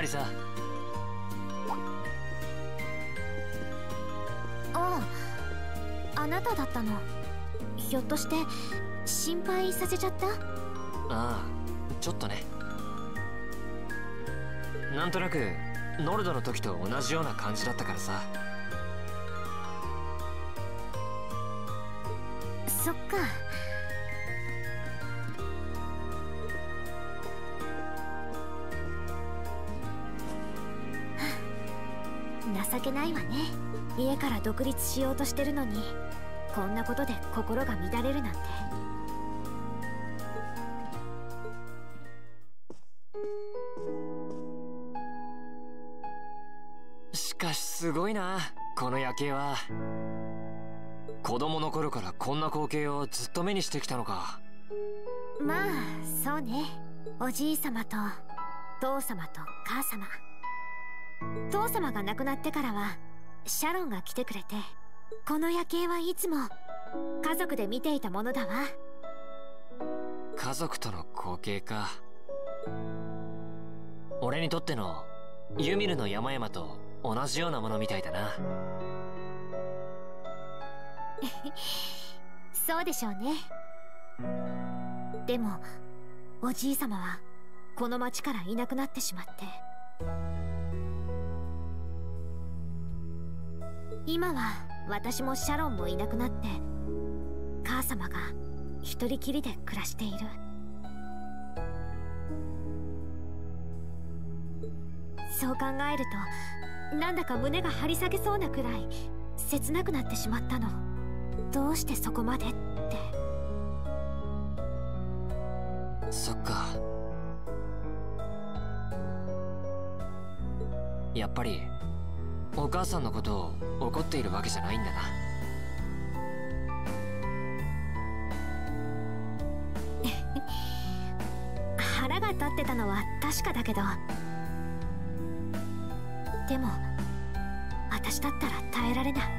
りさ。 ああ、あなただったの。ひょっとして心配させちゃった？ ああ、ちょっとね。なんとなくノルドの時と同じような感じだったからさ。 そっか。情けないわね。家から独立しようとしてるのにこんなことで心が乱れるなんて。 しかしすごいな、この夜景は。子供の頃からこんな光景をずっと目にしてきたのか。 まあそうね。おじいさまと父様と母様。父様が亡くなってからはシャロンが来てくれて、この夜景はいつも家族で見ていたものだわ。 家族との光景か。俺にとってのユミルの山々と同じようなものみたいだな。 そうでしょうね。でもおじいさまはこの町からいなくなってしまって、今は私もシャロンもいなくなって、母様が一人きりで暮らしている。そう考えるとなんだか胸が張り裂けそうなくらい切なくなってしまったの。どうしてそこまでって。 そっか。やっぱりお母さんのことを怒っているわけじゃないんだな。 腹が立ってたのは確かだけど、でも私だったら耐えられない。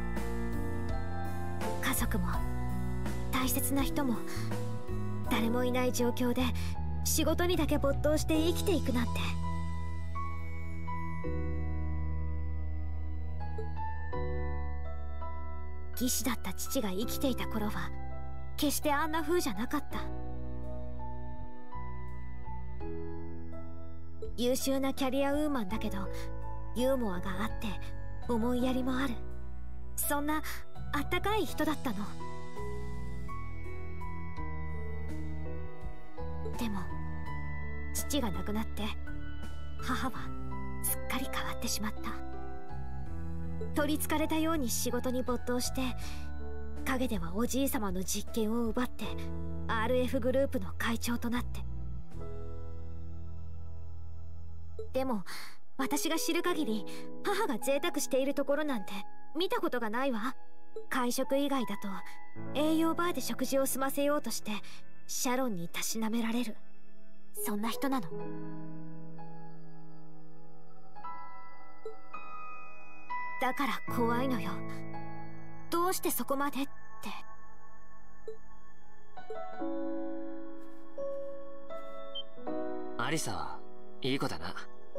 家族も大切な人も誰もいない状況で仕事にだけ没頭して生きていくなんて。技師だった父が生きていた頃は決してあんな風じゃなかった。優秀なキャリアウーマンだけどユーモアがあって思いやりもある、そんなあったかい人だったの。でも父が亡くなって母はすっかり変わってしまった。取りつかれたように仕事に没頭して、陰ではおじいさまの実権を奪って RF グループの会長となって。でも私が知る限り母が贅沢しているところなんて見たことがないわ。会食以外だと栄養バーで食事を済ませようとしてシャロンにたしなめられる、そんな人なの。だから怖いのよ。どうしてそこまでって。 アリサはいい子だな。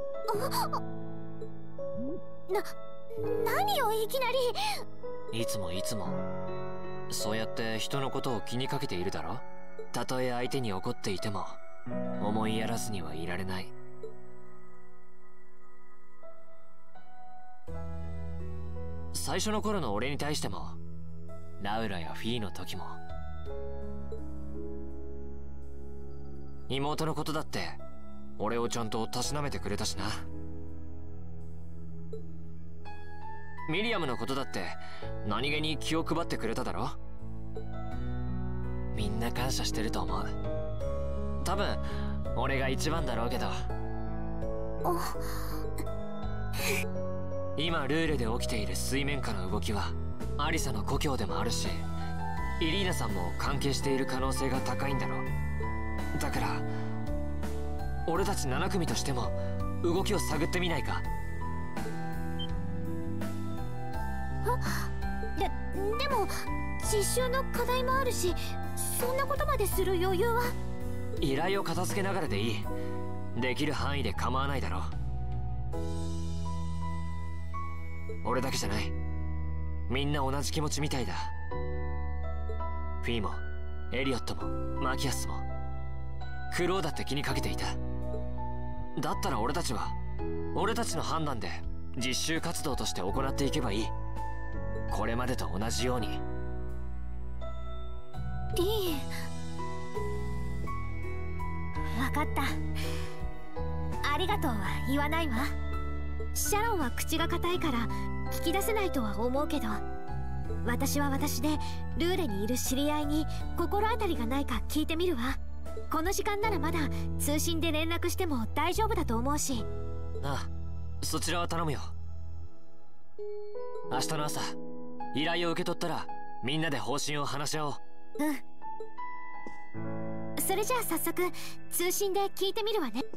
何よいきなり。 いつもそうやって人のことを気にかけているだろ。たとえ相手に怒っていても思いやらずにはいられない。最初の頃の俺に対しても、ラウラやフィーの時も、妹のことだって俺をちゃんとたしなめてくれたしな。ミリアムのことだって何気に気を配ってくれただろ。みんな感謝してると思う。多分俺が一番だろうけど。今ルールで起きている水面下の動きはアリサの故郷でもあるし、イリーナさんも関係している可能性が高いんだろう。だから俺たち7組としても動きを探ってみないか。 でも実習の課題もあるし、そんなことまでする余裕は。 依頼を片付けながらでいい。できる範囲で構わないだろう。 俺だけじゃない。みんな同じ気持ちみたいだ。フィーもエリオットもマキアスもクローだって気にかけていた。だったら俺たちの判断で実習活動として行っていけばいい。これまでと同じように。 リーン、分かった。ありがとうは言わないわ。シャロンは口が固いから聞き出せないとは思うけど、私は私でルーレにいる知り合いに心当たりがないか聞いてみるわ。この時間ならまだ通信で連絡しても大丈夫だと思うし。 ああ、そちらは頼むよ。明日の朝依頼を受け取ったらみんなで方針を話し合おう。 うん、それじゃあ早速通信で聞いてみるわね。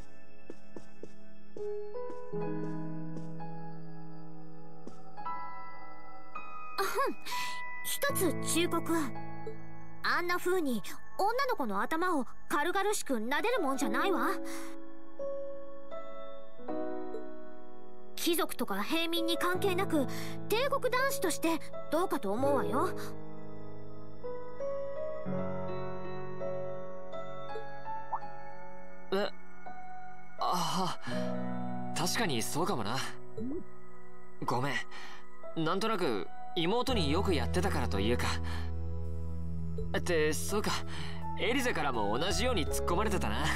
一つ忠告。あんな風に女の子の頭を軽々しく撫でるもんじゃないわ。貴族とか平民に関係なく帝国男子としてどうかと思うわよ。 ああ、確かにそうかもな。ごめん、なんとなく妹によくやってたからというか。ってそうか、エリゼからも同じように突っ込まれてたな。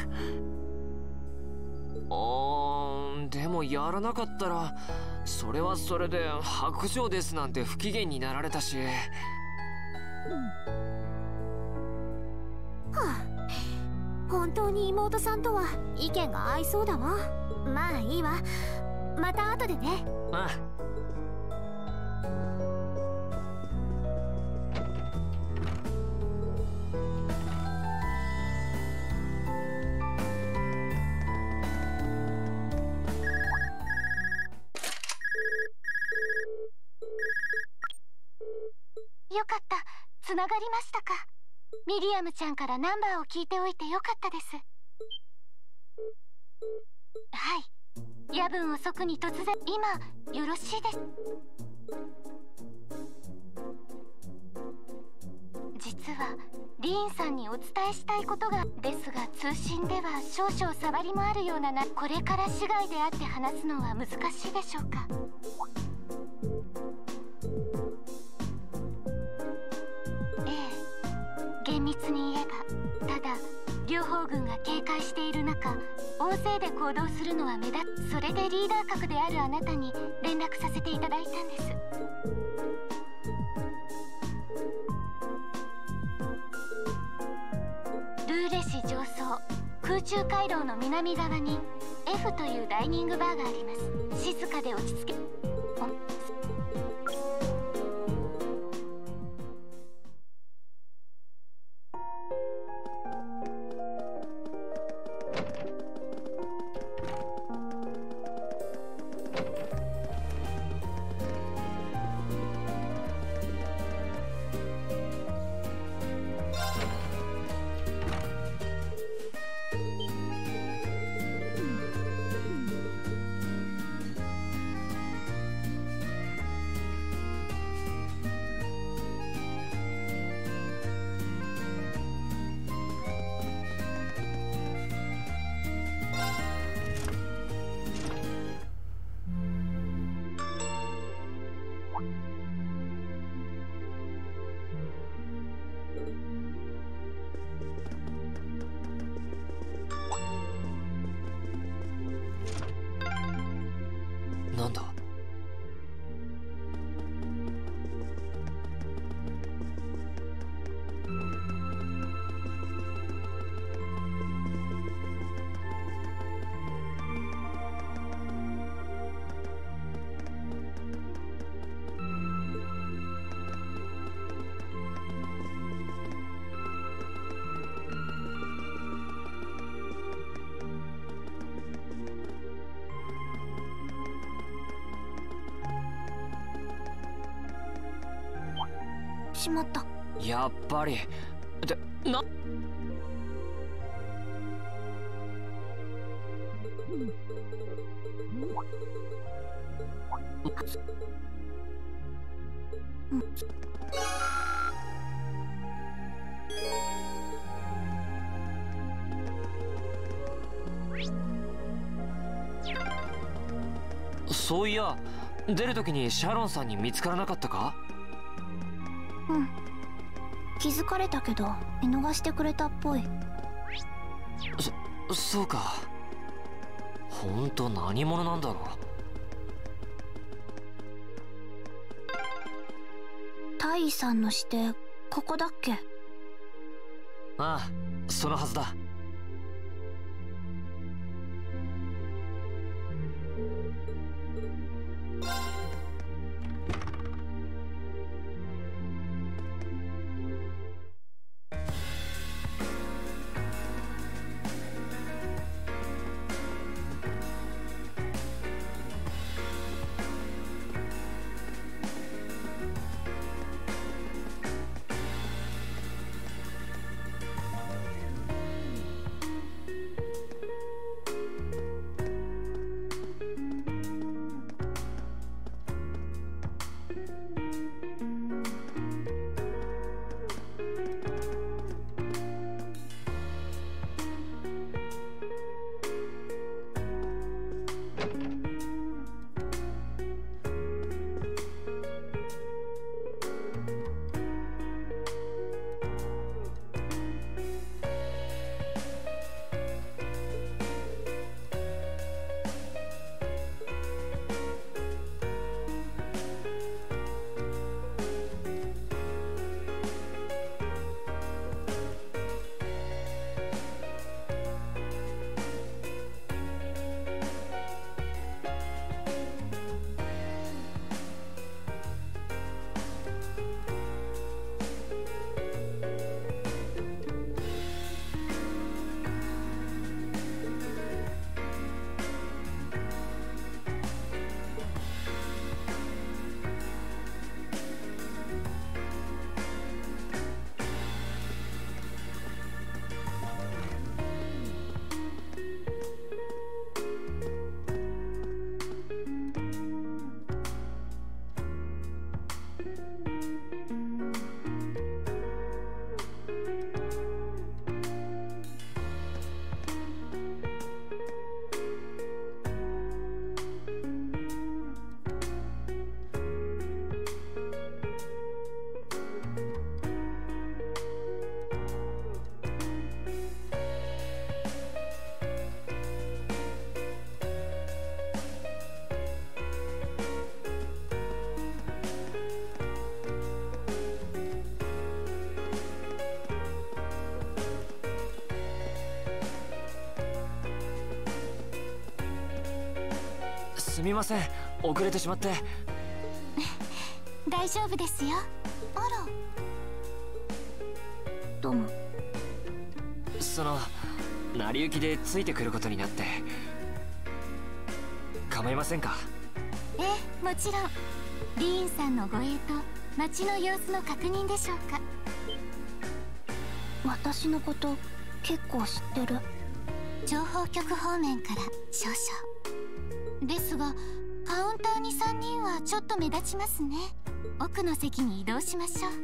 でもやらなかったらそれはそれで白状ですなんて不機嫌になられたし。 本当に妹さんとは意見が合いそうだわ。まあいいわ、また後でね。 ああ。 よかった、つながりましたか。ミリアムちゃんからナンバーを聞いておいてよかったです。はい、夜分遅くに突然。今よろしいです。実はリーンさんにお伝えしたいことがですが、通信では少々触りもあるような。これから市外で会って話すのは難しいでしょうか。厳密に言えば、ただ両方軍が警戒している中大勢で行動するのは目立つ。それでリーダー格であるあなたに連絡させていただいたんです。ルーレ市上層空中回廊の南側に F というダイニングバーがあります。静かで落ち着け。 なんだ。 しまった。 やっぱりでそういや、出る時にシャロンさんに見つからなかったか？ うん、気づかれたけど見逃してくれたっぽい。 そうか。ほんと何者なんだろう。 大尉さんの指定ここだっけ？ ああ、そのはずだ。すみません、遅れてしまって。 大丈夫ですよ。あら、 どうも。 成り行きでついてくることになって、構いませんか？ ええ、もちろん。リーンさんの護衛と町の様子の確認でしょうか。 私のこと結構知ってる？ 情報局方面から少々ですが、カウンターに3人はちょっと目立ちますね。奥の席に移動しましょう。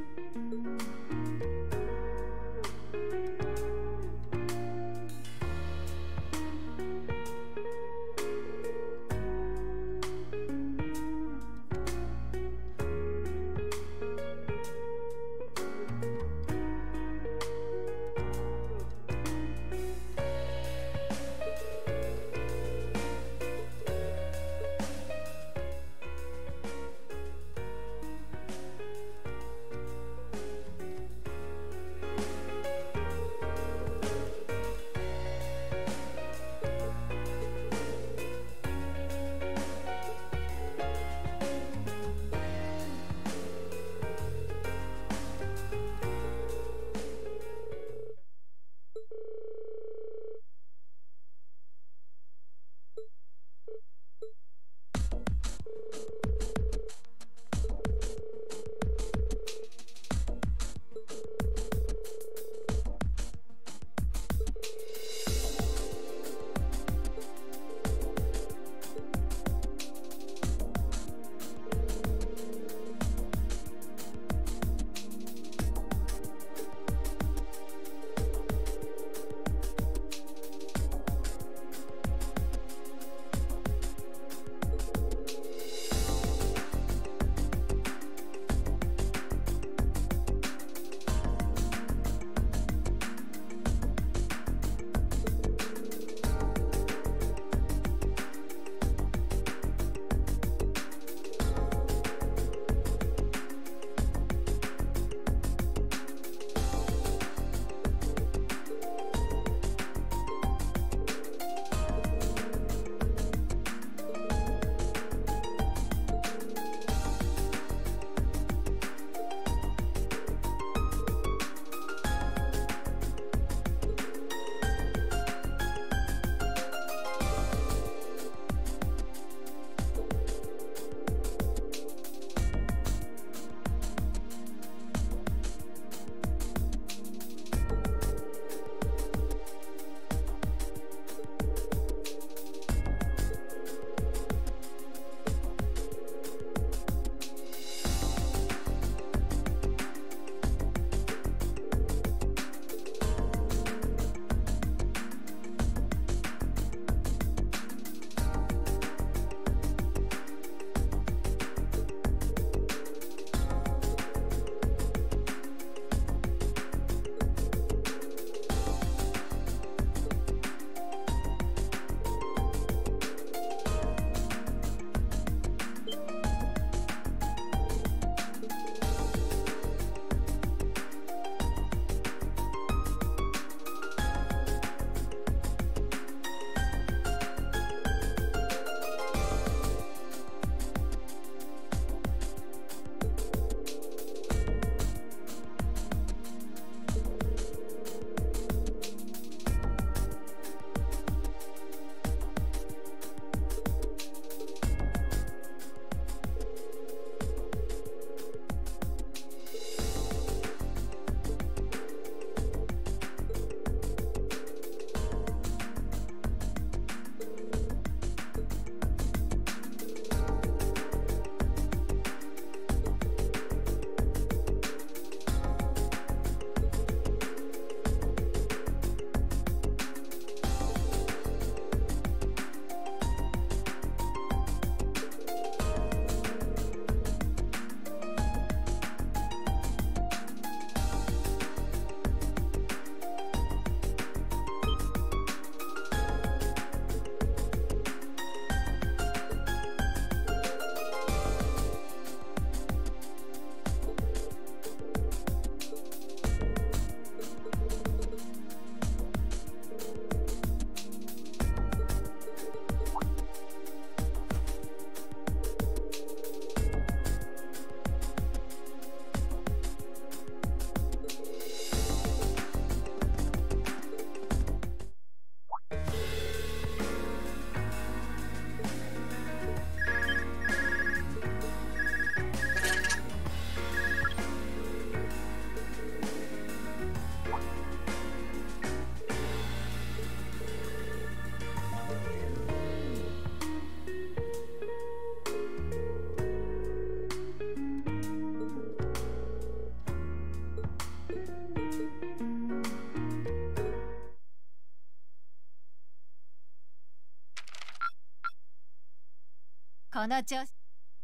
この調子。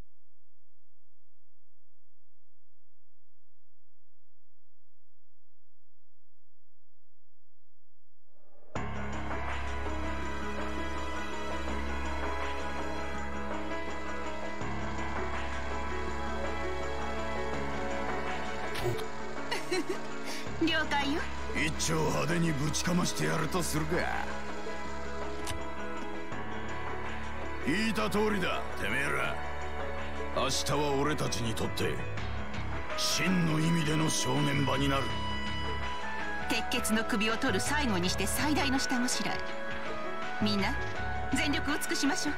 了解よ。 一丁派手にぶちかましてやるとするか。言いた通りだ、てめえら。明日は俺たちにとって真の意味での正念場になる。 鉄血の首を取る最後にして最大の下ごしらえ。みんな全力を尽くしましょう。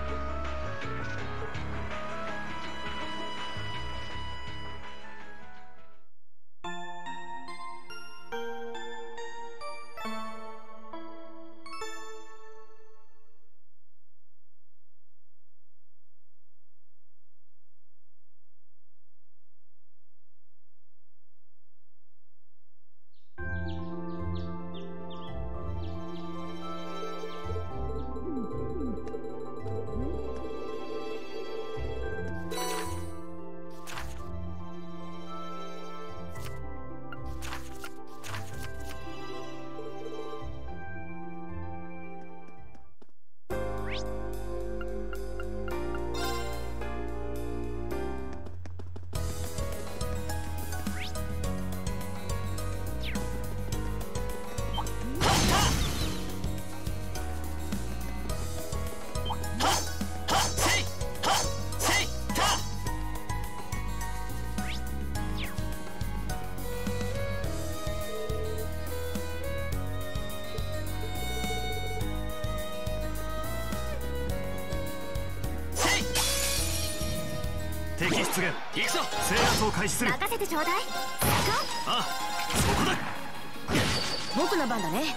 敵出現。行くぞ。制圧を開始する。 任せてちょうだい。 ああ、そこだ。 僕の番だね。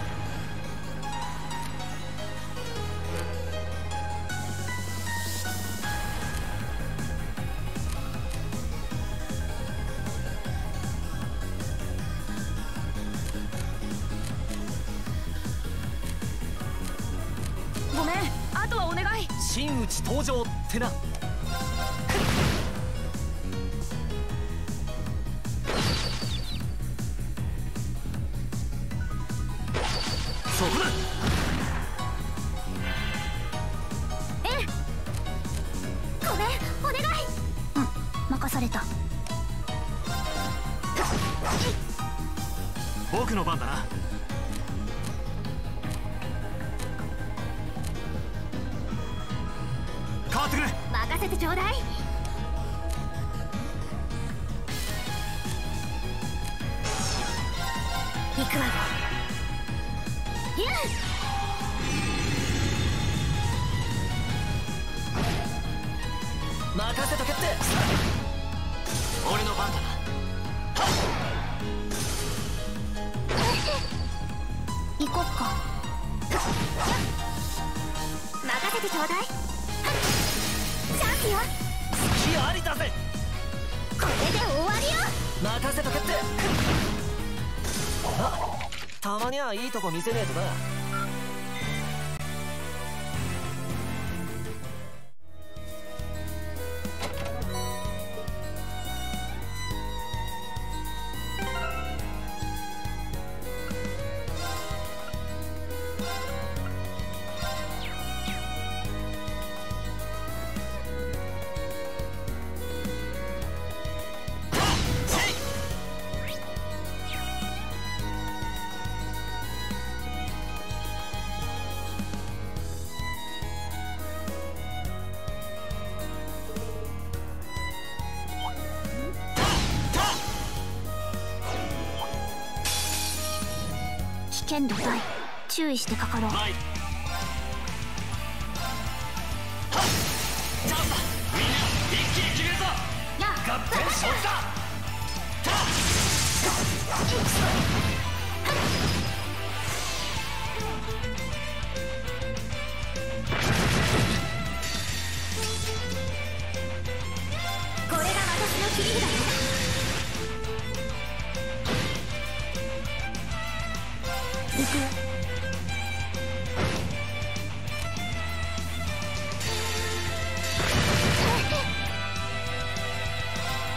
ごめん、あとはお願い。 真打ち登場ってな。 そこだ。 ごめん、お願い。 任された。 僕の番だな。変わってくれ。 任せてちょうだい。行くわよ。 任せとけって。俺の番だな。 行こっか。 任せてちょうだい。チャンスよ。 隙ありだぜ。 これで終わりよ。 任せとけって。あ、たまにはいいとこ見せねえとな。 危険度大。注意してかかろう。 はい。チャンスだ。みんな一気に決めるぞ。合点勝負だ。 これが私の切り札よ。行くよ。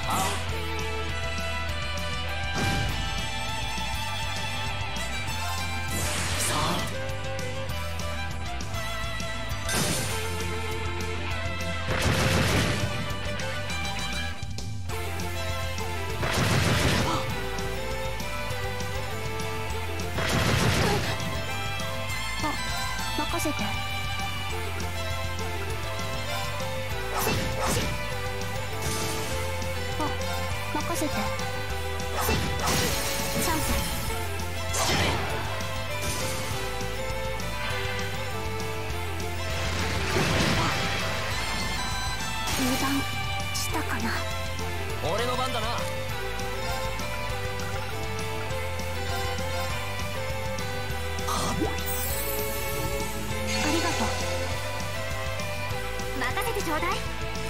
任せて。任せて。チャンス。油断したかな。 俺の番だな。 ありがとう。 任せてちょうだい。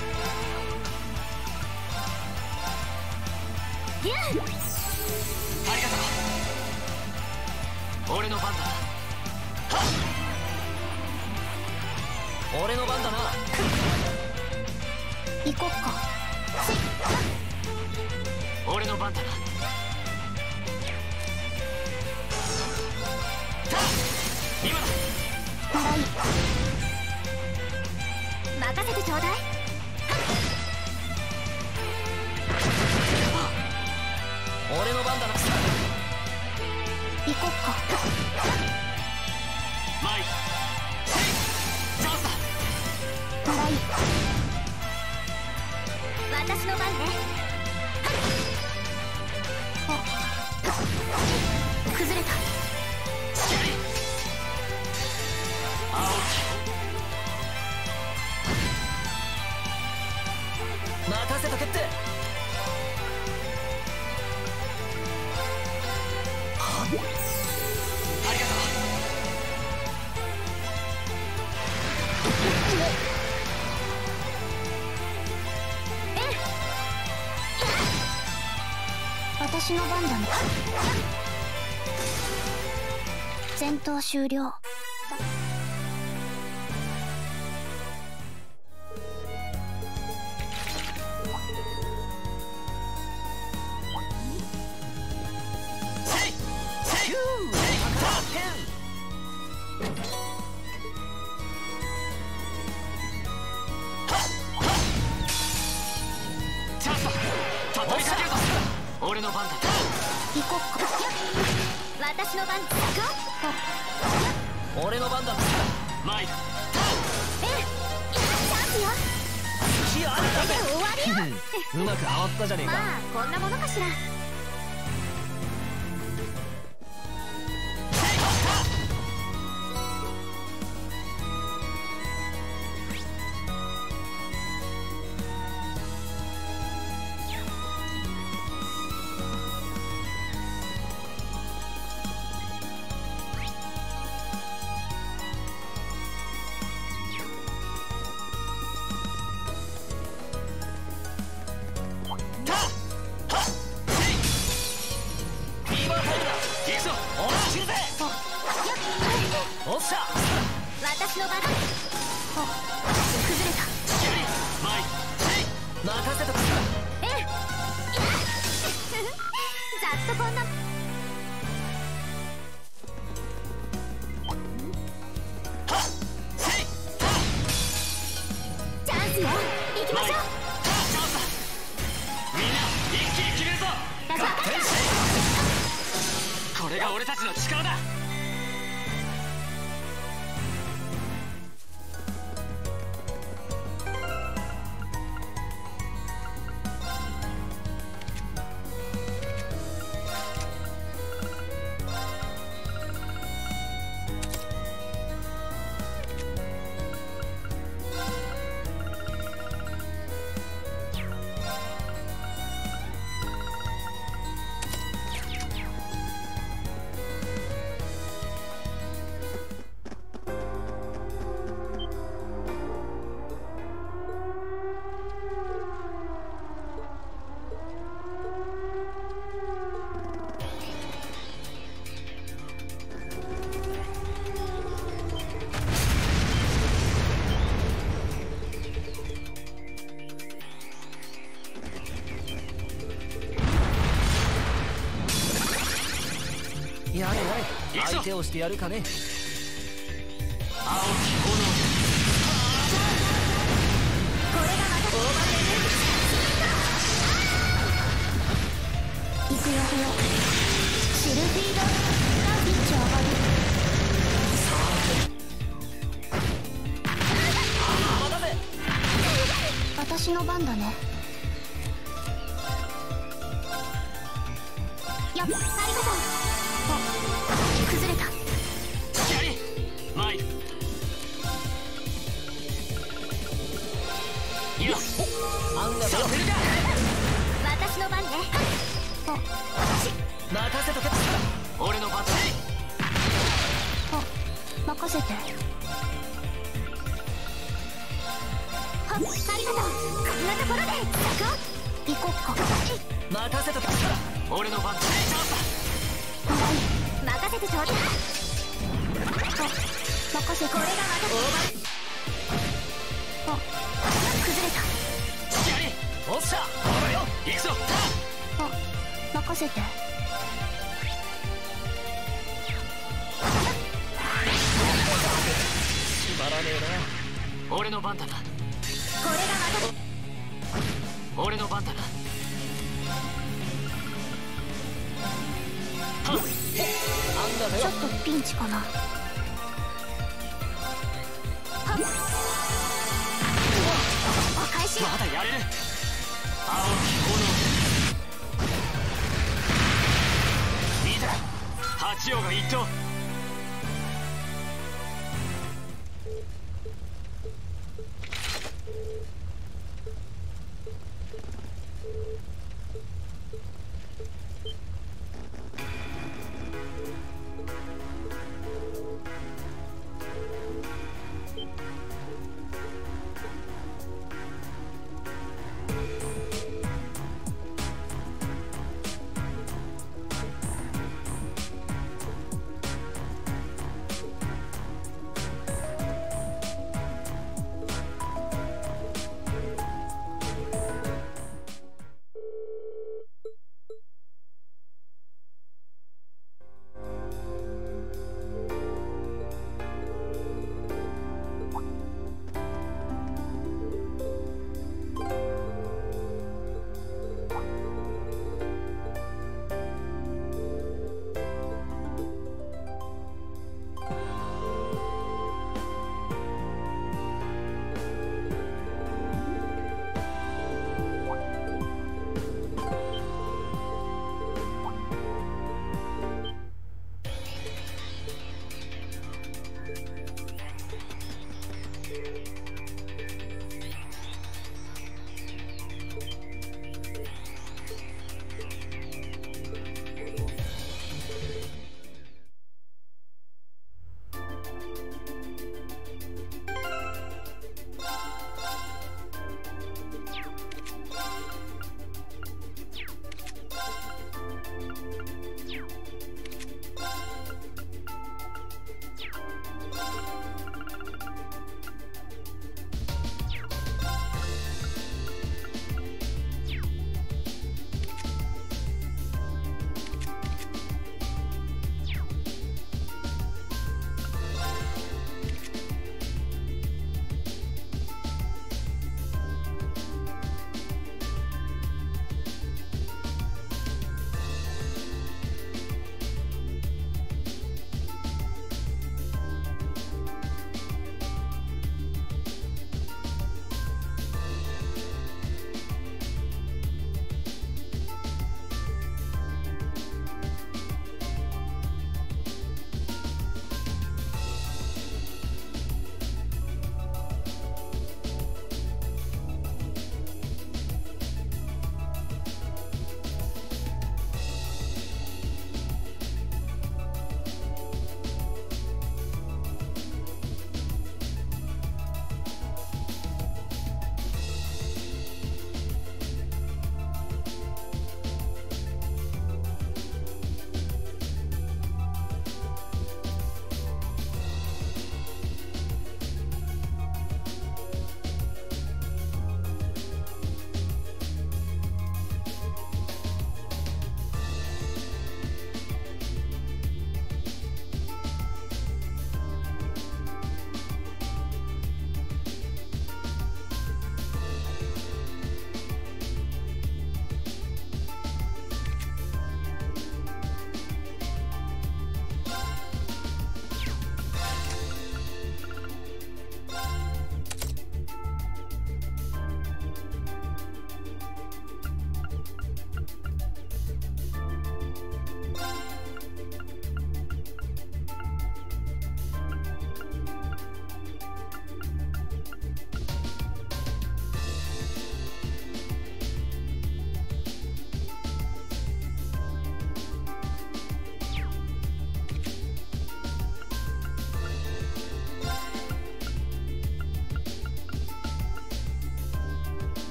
ギュン。 ありがとう。俺の番だ。俺の番だな。 行こっか。 俺の番だな。今だ。 笑い。 任せてちょうだい。 俺の番だな。 行こっか。 マイチャンスだ。 笑い。 私の番ね。 崩れた。 任せとけって。ありがと私の番だね。戦闘終了。 俺の番だ。 行こっか。 私の番。 俺の番だ。マイル。 チャンスよ。 気あったぜ。 終わりよ。 うまくはまったじゃねえか。 まあこんなものかしら。 おっしゃ。 私の番。崩れた。 マイ任せとく。 ざっとこんな。チャンスよ。行きましょう。 チャンスだ。みんな一気に決めるぞ。合点し。これが俺たちの力だ。 やれやれ、相手をしてやるかね。青き炎これがまたオーバーエネルギー。行くよシルフィードがピッチ上がる。私の番だね。やっ、ありがとう。あ、崩れた。 やれマイル。いやあんなさせるか。 私の番ね。あ、 任せとけ。俺の番だ。 あ、任せて。ありがとう。こんなところで行こっか。 任せとけ。俺の番だ。 任せてちょうだい。あ、任せて。これがまたオーバー。あ、崩れた。 やれおっしゃほらよ行くぞ。 あ、任せて。 しまらねえな。俺の番だな。 これがまた俺の番だな。 ちょっとピンチかな。はっ、お返し。 まだやれる。青き炎見た八王が一頭。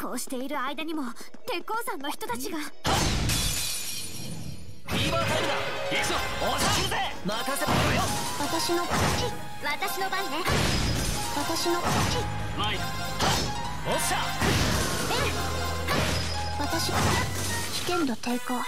こうしている間にも鉄鉱山の人たちが。 フィーバータイムだ。行くぞ。押し切るぜ。任せろよ。 私の勝ち。 私の番ね。 私の勝ち。 マイル。おっしゃ。 私危険度低下。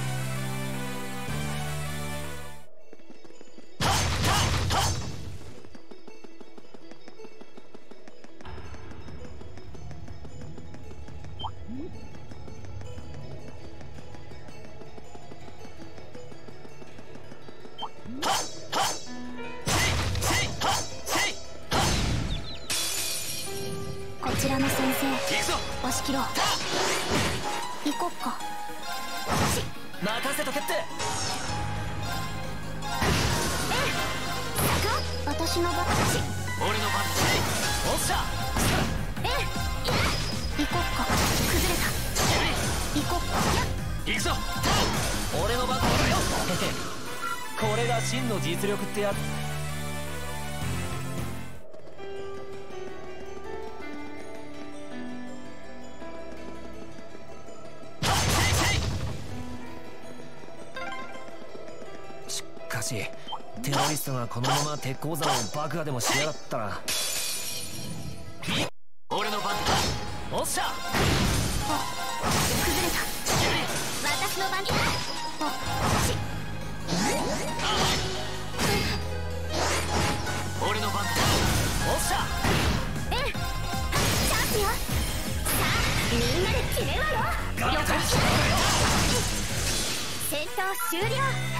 こちらの先生、押し切ろう。行こっか。 任せとけって。 私の番。 俺の番だ。おっしゃ。 行こっか。崩れた。行こっか。 行くぞ。俺の番だよ。これが真の実力ってやつ。しかしテロリストがこのまま鉄鉱山を爆破でもしやがったら。俺の番だ。おっしゃ。 崩れた。私の番だ。 俺の番だ。おっしゃ。 チャンスよ。さあみんなで決めろよ。 了解。 戦闘終了。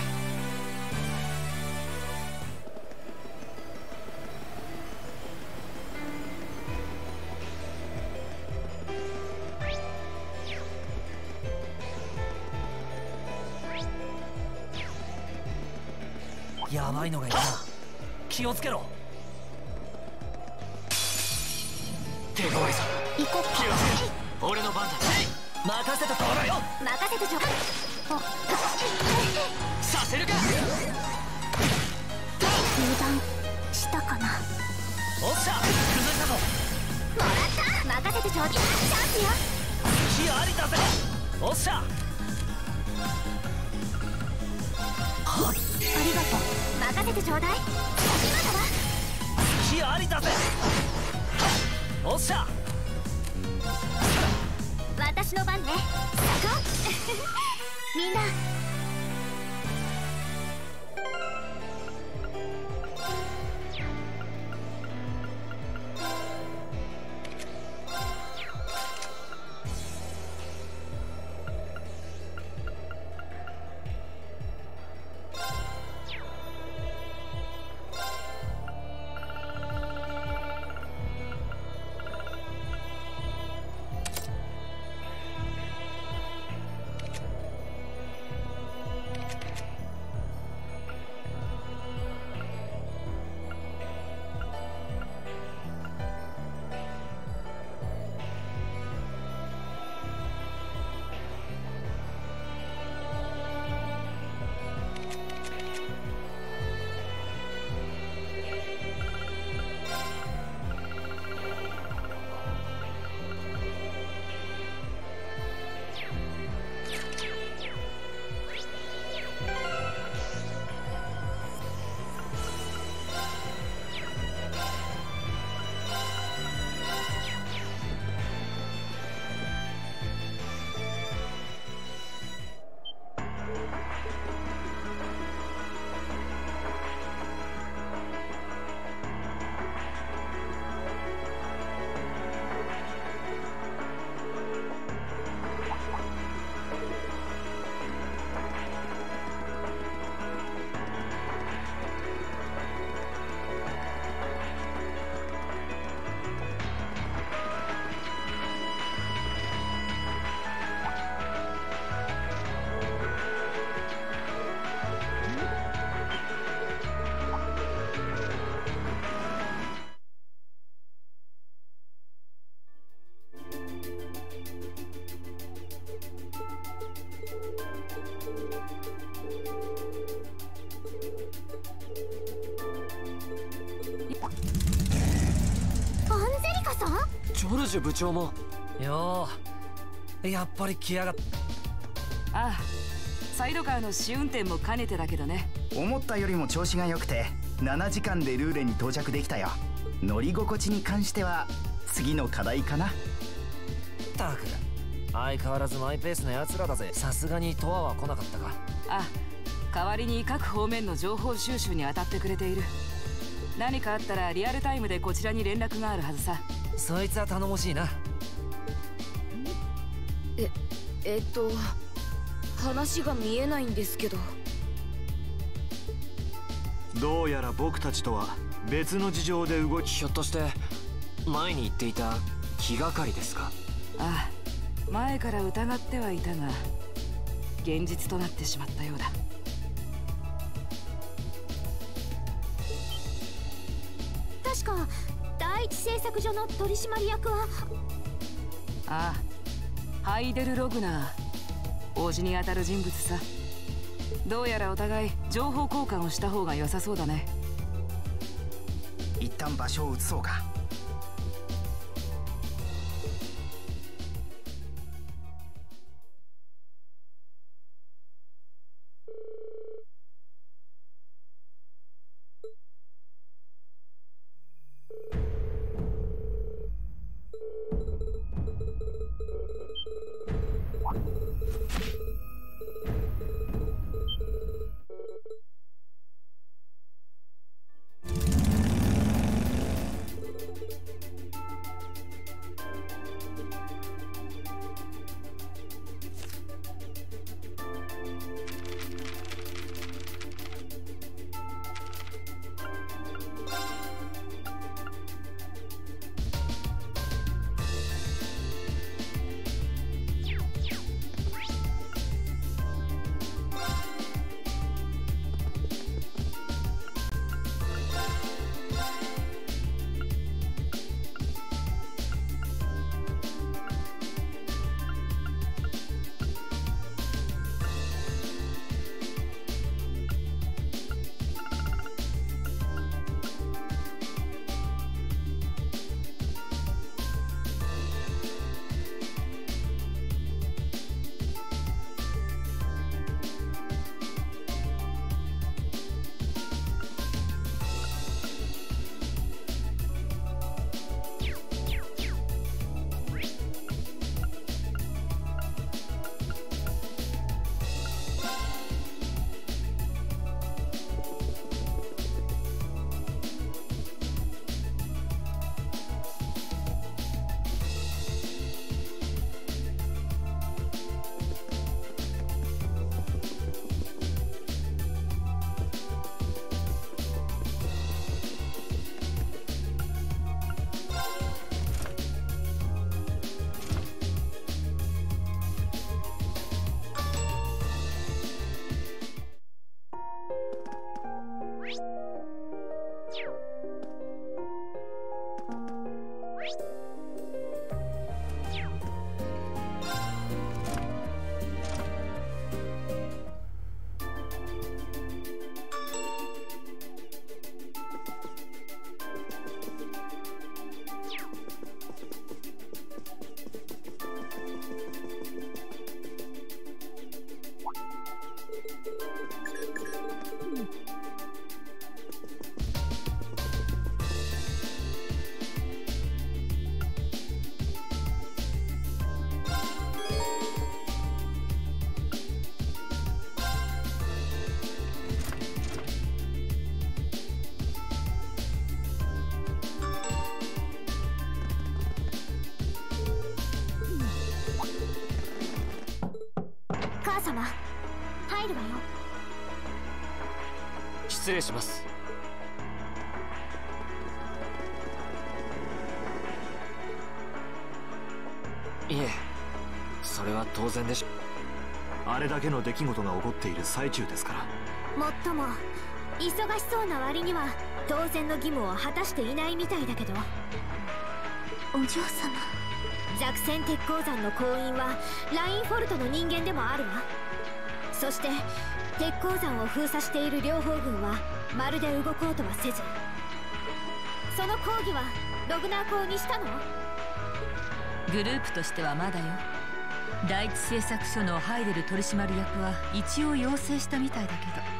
やばいのがいるな。気をつけろ。手強いぞ。 行こっか。 俺の番だ。任せところよ。 任せてちょうだい。 させるか。 油断したかな。 おっしゃ。崩したぞ。 もらった。任せてちょうだい。チャンスよ。 火ありだぜ。おっしゃ。 ありがとう。 任せてちょうだい。今だわ。 火ありだぜ。おっしゃ。 私の番ね。そこみんな。 ジョルジュ部長も。 よう、やっぱり来やがっ。 ああ、サイドカーの試運転も兼ねてだけどね。 思ったよりも調子が良くて7時間でルーレに到着できたよ。乗り心地に関しては次の課題かな。 たく相変わらずマイペースな奴らだぜ。さすがにトアは来なかったか。 あ、代わりに各方面の情報収集に当たってくれている。何かあったらリアルタイムでこちらに連絡があるはずさ。 そいつは頼もしいな。 話が見えないんですけど。 どうやら僕たちとは別の事情で動き。 ひょっとして前に言っていた気がかりですか？ ああ、前から疑ってはいたが現実となってしまったようだ。 確か第一製作所の取締役は。 ああ、ハイデル・ログナー、王子にあたる人物さ。どうやらお互い情報交換をした方が良さそうだね。 一旦場所を移そうか。 母様、入るわよ。 失礼します。いえ、それは当然でしょ。 あれだけの出来事が起こっている最中ですから。 もっとも忙しそうな割には当然の義務を果たしていないみたいだけど。 お嬢様。 ザクセン鉄鉱山の鉱員はラインフォルトの人間でもあるわ。そして鉄鉱山を封鎖している両方軍はまるで動こうとはせず、その抗議はログナー公にしたの？ グループとしてはまだよ。第一製作所のハイデル取締役は一応要請したみたいだけ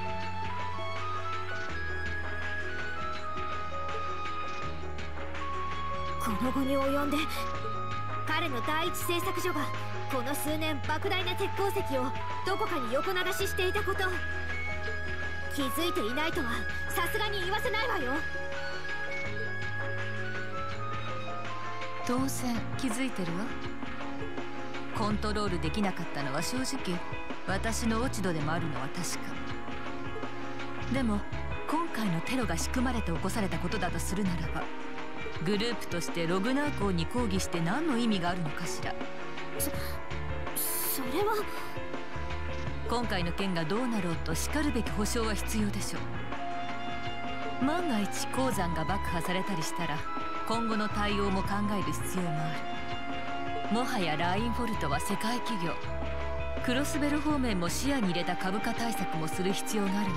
ど、この後に及んで彼の第一製作所がこの数年莫大な鉄鉱石をどこかに横流ししていたこと、気づいていないとはさすがに言わせないわよ。 当然気づいてるわ。コントロールできなかったのは正直私の落ち度でもあるのは確か。でも今回のテロが仕組まれて起こされたことだとするならば、グループとしてログナー校に抗議して何の意味があるのかしら。 それは今回の件がどうなろうとしかるべき保証は必要でしょう。万が一鉱山が爆破されたりしたら今後の対応も考える必要がある。もはやラインフォルトは世界企業、クロスベル方面も視野に入れた株価対策もする必要があるわね。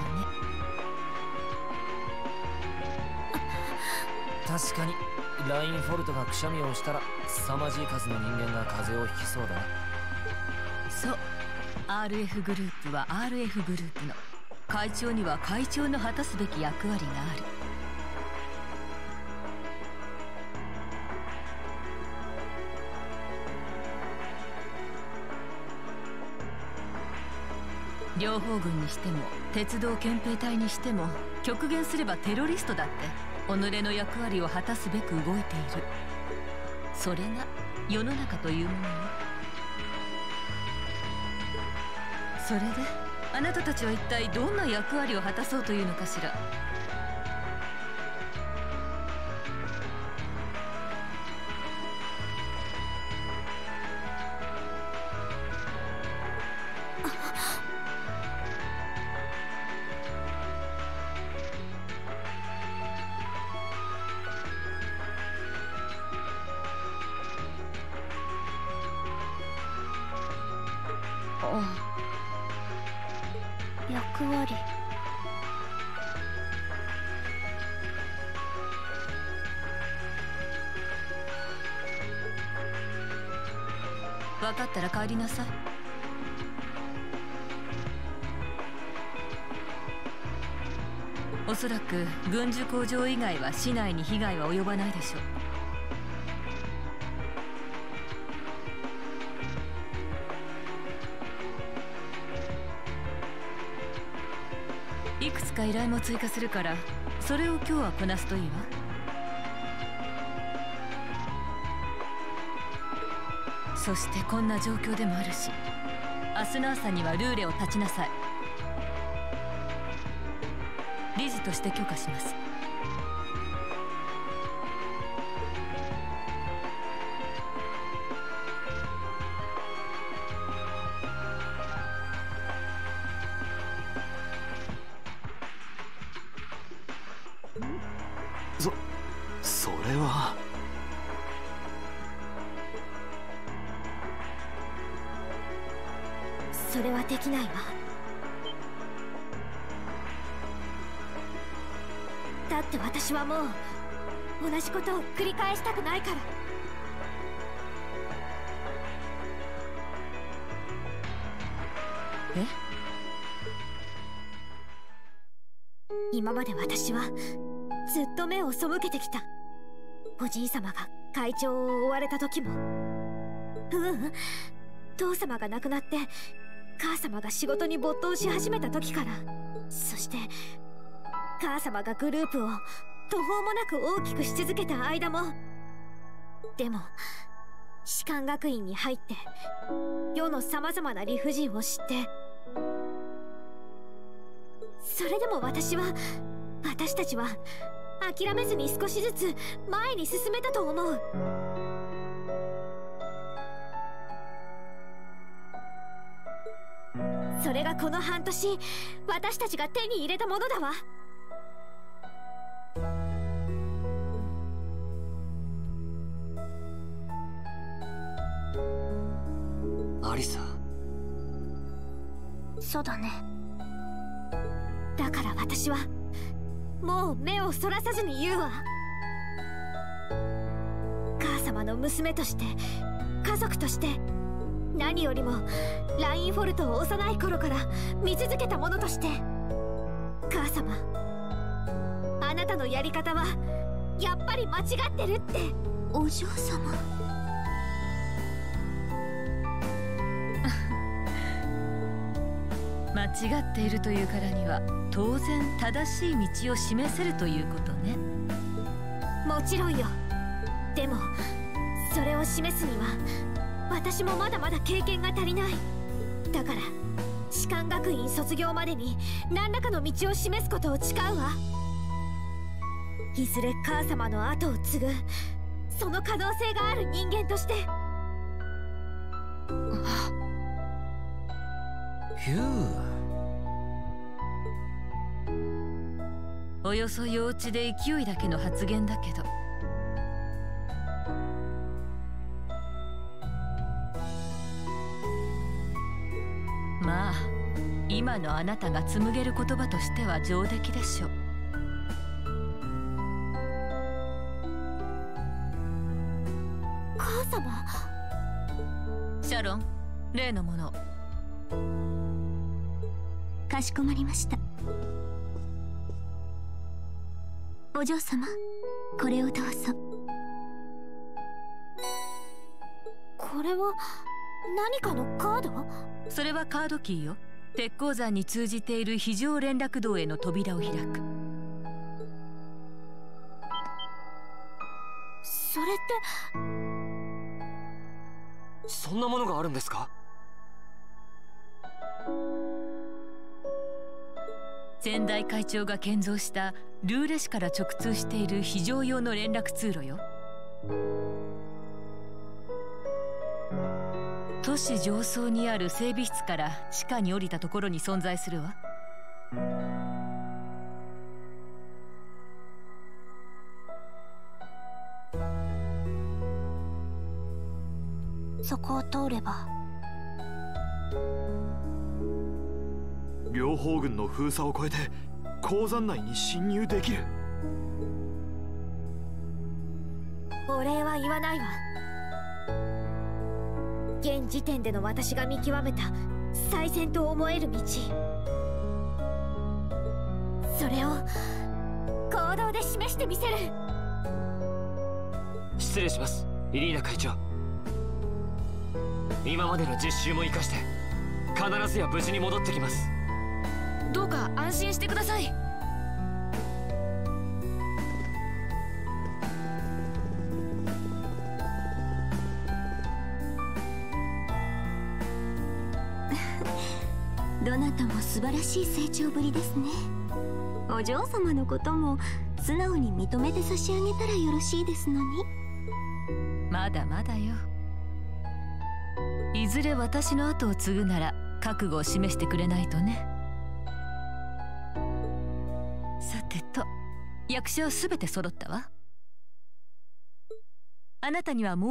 確かにラインフォルトがくしゃみをしたら凄まじい数の人間が風邪をひきそうだな。 そう、 RF グループは RF グループの、会長には会長の果たすべき役割がある。両方軍にしても鉄道憲兵隊にしても極限すればテロリストだって己の役割を果たすべく動いている。それが世の中というものよ。それであなたたちは一体どんな役割を果たそうというのかしら。 役割。 分かったら帰りなさい。おそらく軍需工場以外は市内に被害は及ばないでしょう。いくつか依頼も追加するから、それを今日はこなすといいわ。そしてこんな状況でもあるし、明日の朝にはルーレを立ちなさい。理事として許可します。 それは。 それはできないわ。だって私はもう同じことを繰り返したくないから。 え？ 今まで私はずっと目を背けてきた。おじい様が会長を追われた時も、父様が亡くなって母様が仕事に没頭し始めた時から、そして母様がグループを途方もなく大きくし続けた間も。でも士官学院に入って世のさまざまな理不尽を知って、それでも私たちは諦めずに少しずつ前に進めたと思う。それがこの半年私たちが手に入れたものだわ。 アリサ。 そうだね。 だから私はもう目をそらさずに言うわ。母様の娘として家族として、何よりもラインフォルトを幼い頃から見続けたものとして、母様、あなたのやり方はやっぱり間違ってるって。 お嬢様。 間違っているというからには当然正しい道を示せるということね。 もちろんよ。でもそれを示すには私もまだまだ経験が足りない。だから士官学院卒業までに何らかの道を示すことを誓うわ。いずれ母様の後を継ぐその可能性がある人間として。 ヒュー。 およそ幼稚で勢いだけの発言だけど、まあ今のあなたが紡げる言葉としては上出来でしょう。 母様。 シャロン、例のもの。 かしこまりました。お嬢様、これをどうぞ。 これは何かのカード？ それはカードキーよ。鉄鉱山に通じている非常連絡道への扉を開く。 それって。 そんなものがあるんですか？ 先代会長が建造したルーレ市から直通している非常用の連絡通路よ。都市上層にある整備室から地下に降りたところに存在するわ。 そこを通れば両方軍の封鎖を越えて鉱山内に侵入できる。 お礼は言わないわ。現時点での私が見極めた最善と思える道、それを行動で示してみせる。 失礼します、イリーナ会長。今までの実習も生かして必ずや無事に戻ってきます。 どうか安心してください。 どなたも素晴らしい成長ぶりですね。お嬢様のことも素直に認めて差し上げたらよろしいですのに。 まだまだよ。いずれ私の後を継ぐなら覚悟を示してくれないとね。さてと、役者は全て揃ったわ。あなたにはもう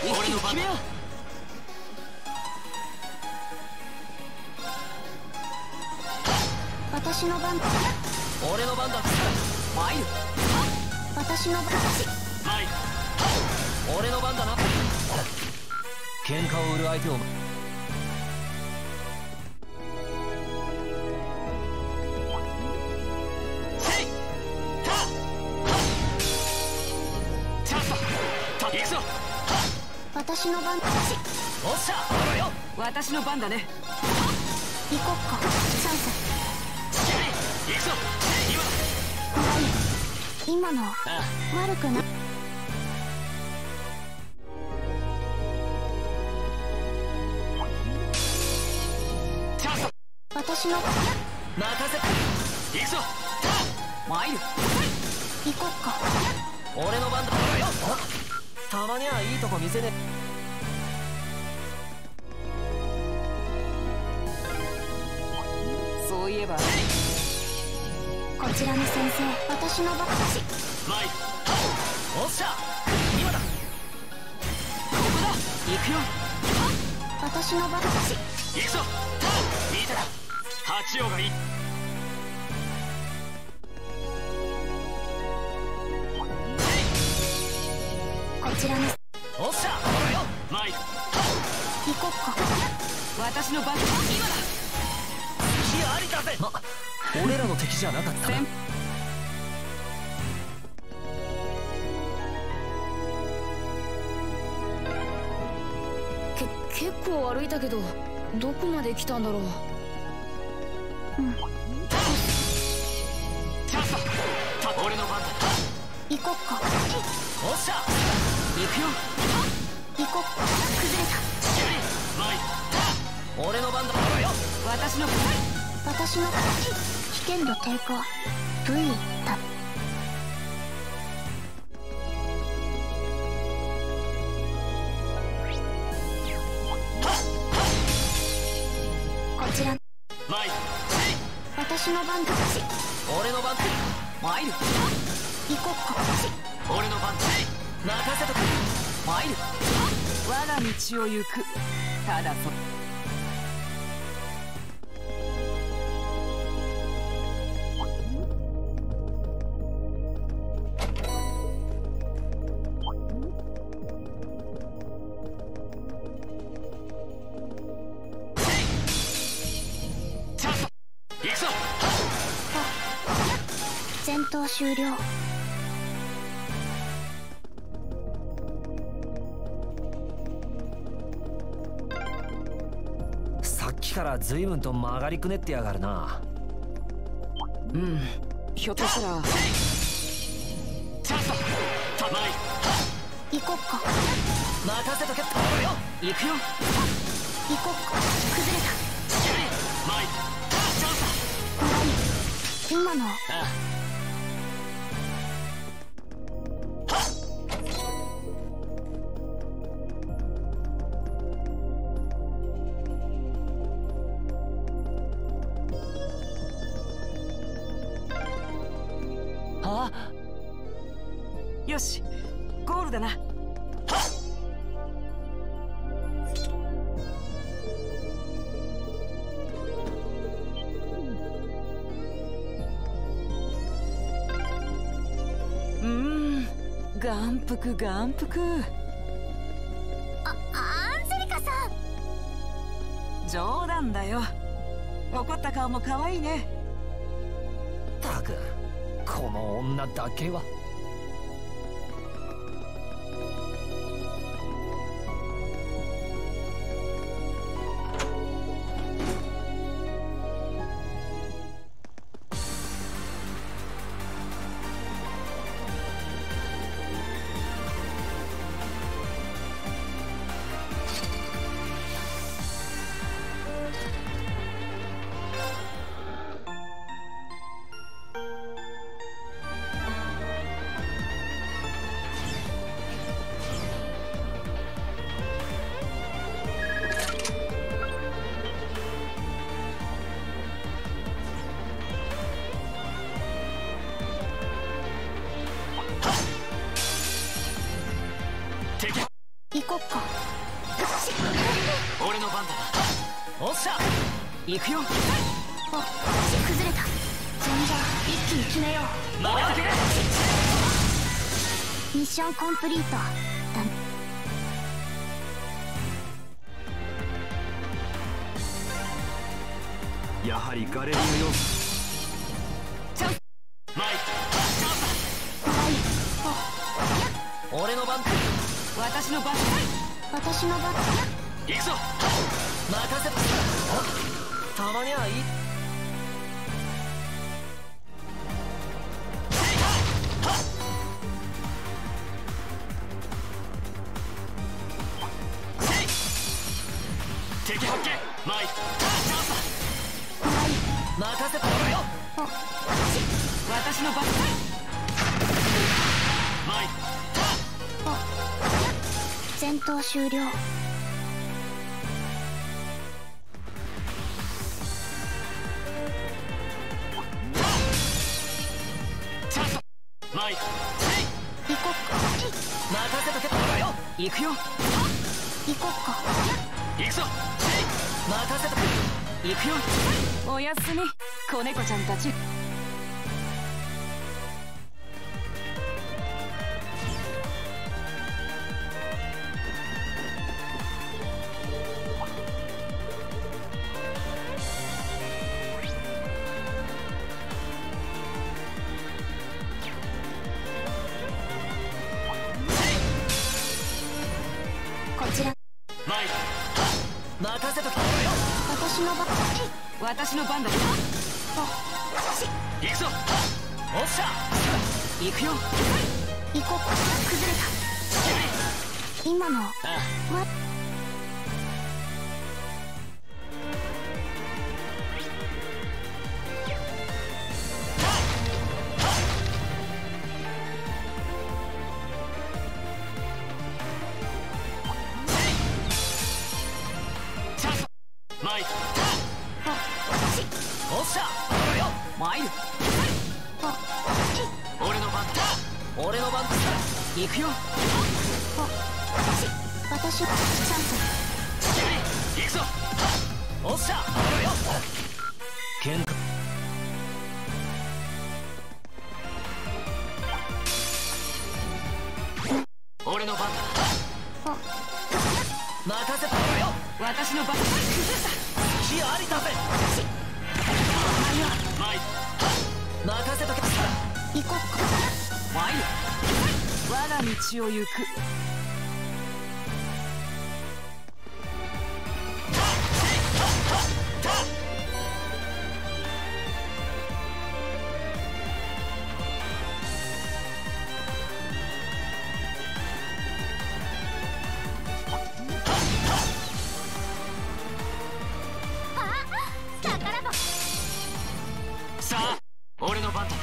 俺の番だ。 私の番だ。 俺の番だ。参る。 私の番だ。 参る。俺の番だな。 喧嘩を売る相手を私の番だ。 おっしゃ、 私の番だね。 行こっか。サンサ行くぞ。 今の悪くない。私の任せた。行くぞ。参る。 行こっか。 俺の番だ。 たまにはいいとこ見せね。 そういえばこちらの先生、私の番。 参る。おっしゃ、今だ。ここだ。行くよ。 私の番。 行くぞ。見たか。八王がいい。 こちらの。 おっしゃ、参る。 行こっか。 私の番。今だ。 火ありだぜ。 俺らの敵じゃなかった。 結構歩いたけど、どこまで来たんだろう。 チャンスだ。俺の番だ。 行こっか。 おっしゃ、行くよ。 行こっか。崩れた。 俺の番だ。 私の番。 私の危険度低下。V だ。こちら。私の番だ。 俺の番。参る。 行こっか。 俺の番。任せとく。参る。 我が道を行く。ただそ。 戦闘終了。 さっきから随分と曲がりくねってやがるな。 うん、ひょっとしたら。 行こっか。 任せとけ。行くよ。 行こっか。崩れた。今の。 よし、ゴールだな。眼福眼福。 アンジェリカさん。 冗談だよ。怒った顔も可愛いね。 ったく、この女だけは。 行こっか。 俺の番だな。 おっしゃ行くよ。 崩れた。じゃあ一気に決めよう。 任せてくれ。 ミッションコンプリートだね。 やはりガレリのようチャンス。マイチャンス。 俺の番。 私の番。 私の番。 行くぞ。 任せて。たまにはいい。 敵発見。マイチャンスだ。 任せてもらうよ。 私の番。 マイ戦闘終了。 チャンス。マイ行こっか。 任せとけもらうよ。 行くよ。 行こっか。 行くぞ。 任せとけ。 行くよ。おやすみ子猫ちゃんたち。 こちら。 マイ任せとけもらうよ。 私の番。 私の番だ。 行くぞ。 おっしゃ行くよ。 行こっか。崩れた。今のチャンス。マイおっしゃマイル。 俺の番だ。 俺の番。 行くよ。 私チャンス。 行くぞ。 おっしゃ喧嘩。 俺の番だ。 任せてもらうよ。 私の番。 火ありだぜ。 マイ任せとけ。 行こっか。 マイル。我が道を行く。 さあ俺の番だな。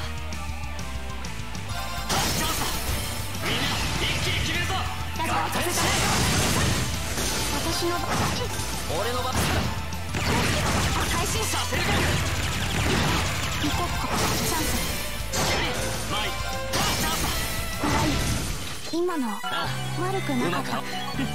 チャンスだ。みんな一気に決めるぞ。 任せた。 私の番。 俺の番。 配信させるか。 行こっか。チャンス。 マイチャンスだ。 今の悪くなかった。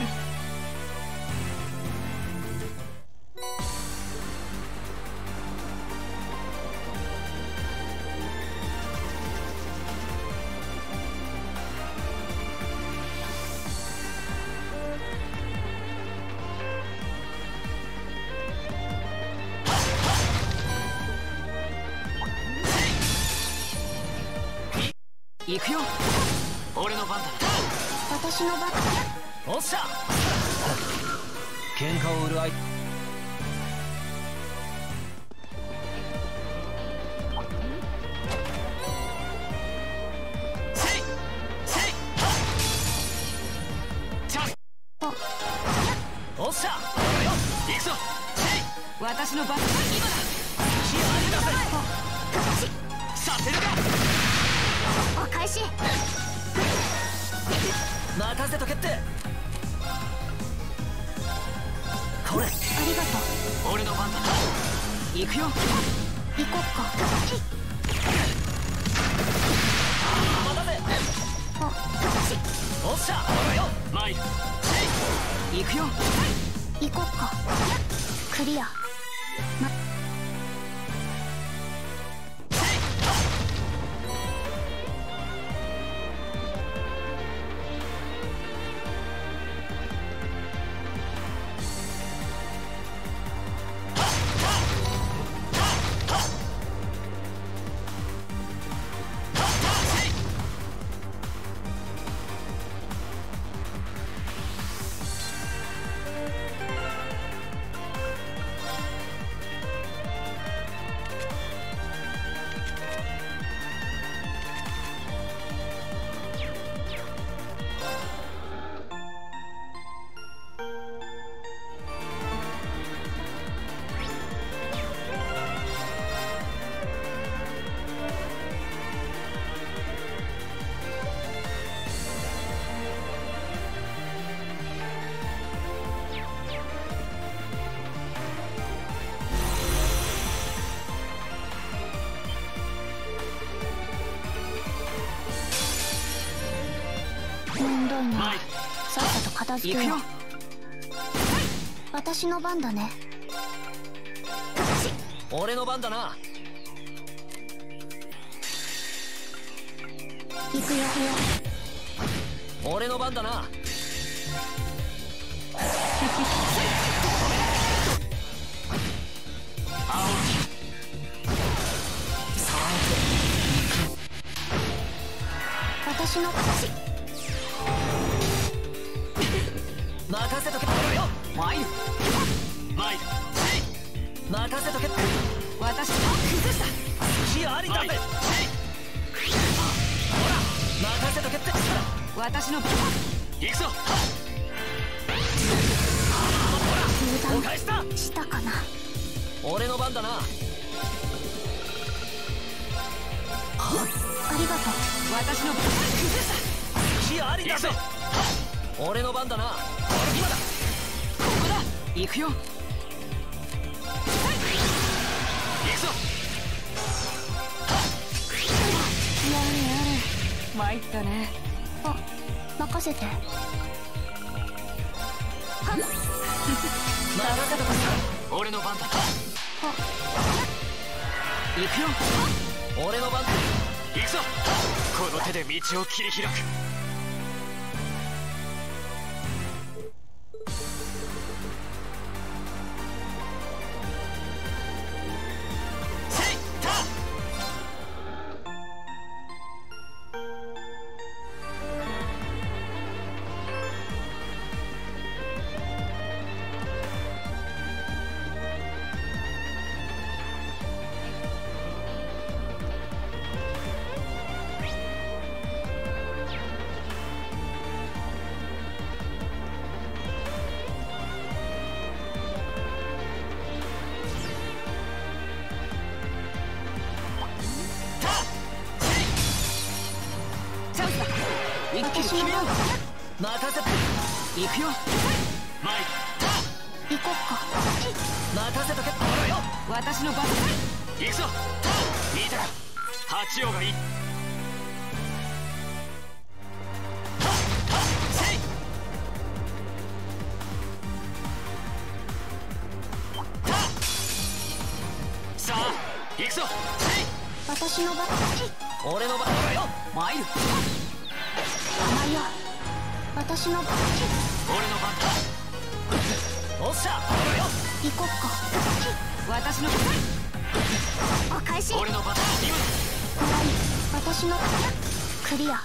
行くよ。 俺の番だ。 私の番。 おっしゃ喧嘩を売る相手。 せいせいチャンス。 おっしゃ行くぞ。せい私の番。 今だ。火ありだぜ。させるか。 お返し。 任せとけって。これありがと俺の番だ。 行くよ。 う。行こっか。 待たせ。おっしゃマイせい行くよ。 行こっか。クリア。面倒いな。さっさと片付けよう。私の番だね。 俺の番だな。 行くよ。 俺の番だな。 私の勝ち。 任せとけよ。 マイル任せとけ。 私崩した。 隙ありだぜ。ほら任せとけって。 私の番。 行くぞ。 油お返しだ。 断したかな。 俺の番だな。 ありがとう。 私の番。崩した。 隙ありだぜ。俺の番だな。今だ。 ここだ。行くよ。 行くぞ。 参ったね。 あ、任せて。はっ。 任せとけ。俺の番だ。 行くよ。 俺の番だ。 行くぞ。この手で道を切り開く。 一気に決めよう。 任せて。 行くよ。 行こっか。 任せとけ。 私の番。 行くぞ。見たか。八王がいい。さあ行くぞ。 私の番。 俺の番。 マイル。 甘いよ。私の番。 俺の番だ。 おっしゃ。 行こっか。 私の番。 お返し。 俺の番だ。今もらい。私のクリア。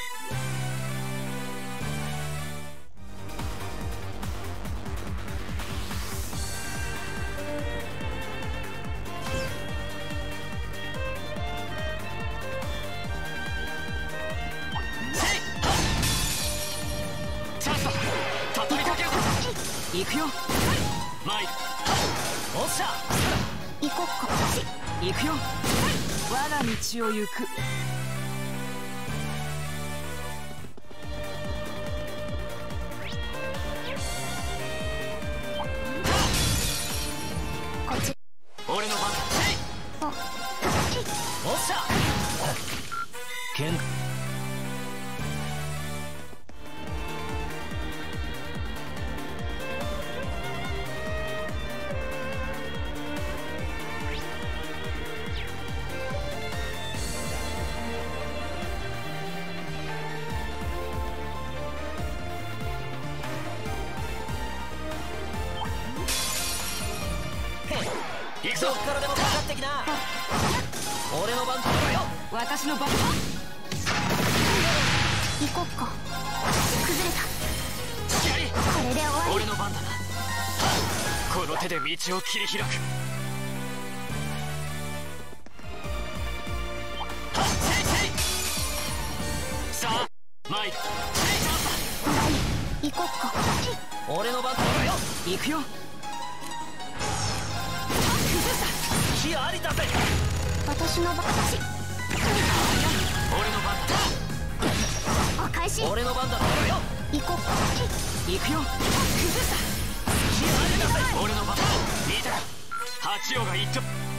行くよ。 マイル。 おっしゃ。 行こっか。 行くよ。我が道を行く。 こっち。 俺の番だ。 おっしゃ。剣。 行くぞ。どっからでもかかってきな。俺の番頼むよ。 私の番。 行こっか。崩れた。これで終わり。 俺の番だな。この手で道を切り開く。さあ参る。 行こっか。 俺の番頼むよ。 行くよ。 火ありだぜ。 私の番。 俺の番だ。 お返し。 俺の番だ頼むよ。 行こっか。 行くよ。 火ありだぜ。 俺の番だ。見たか。八王が言っと。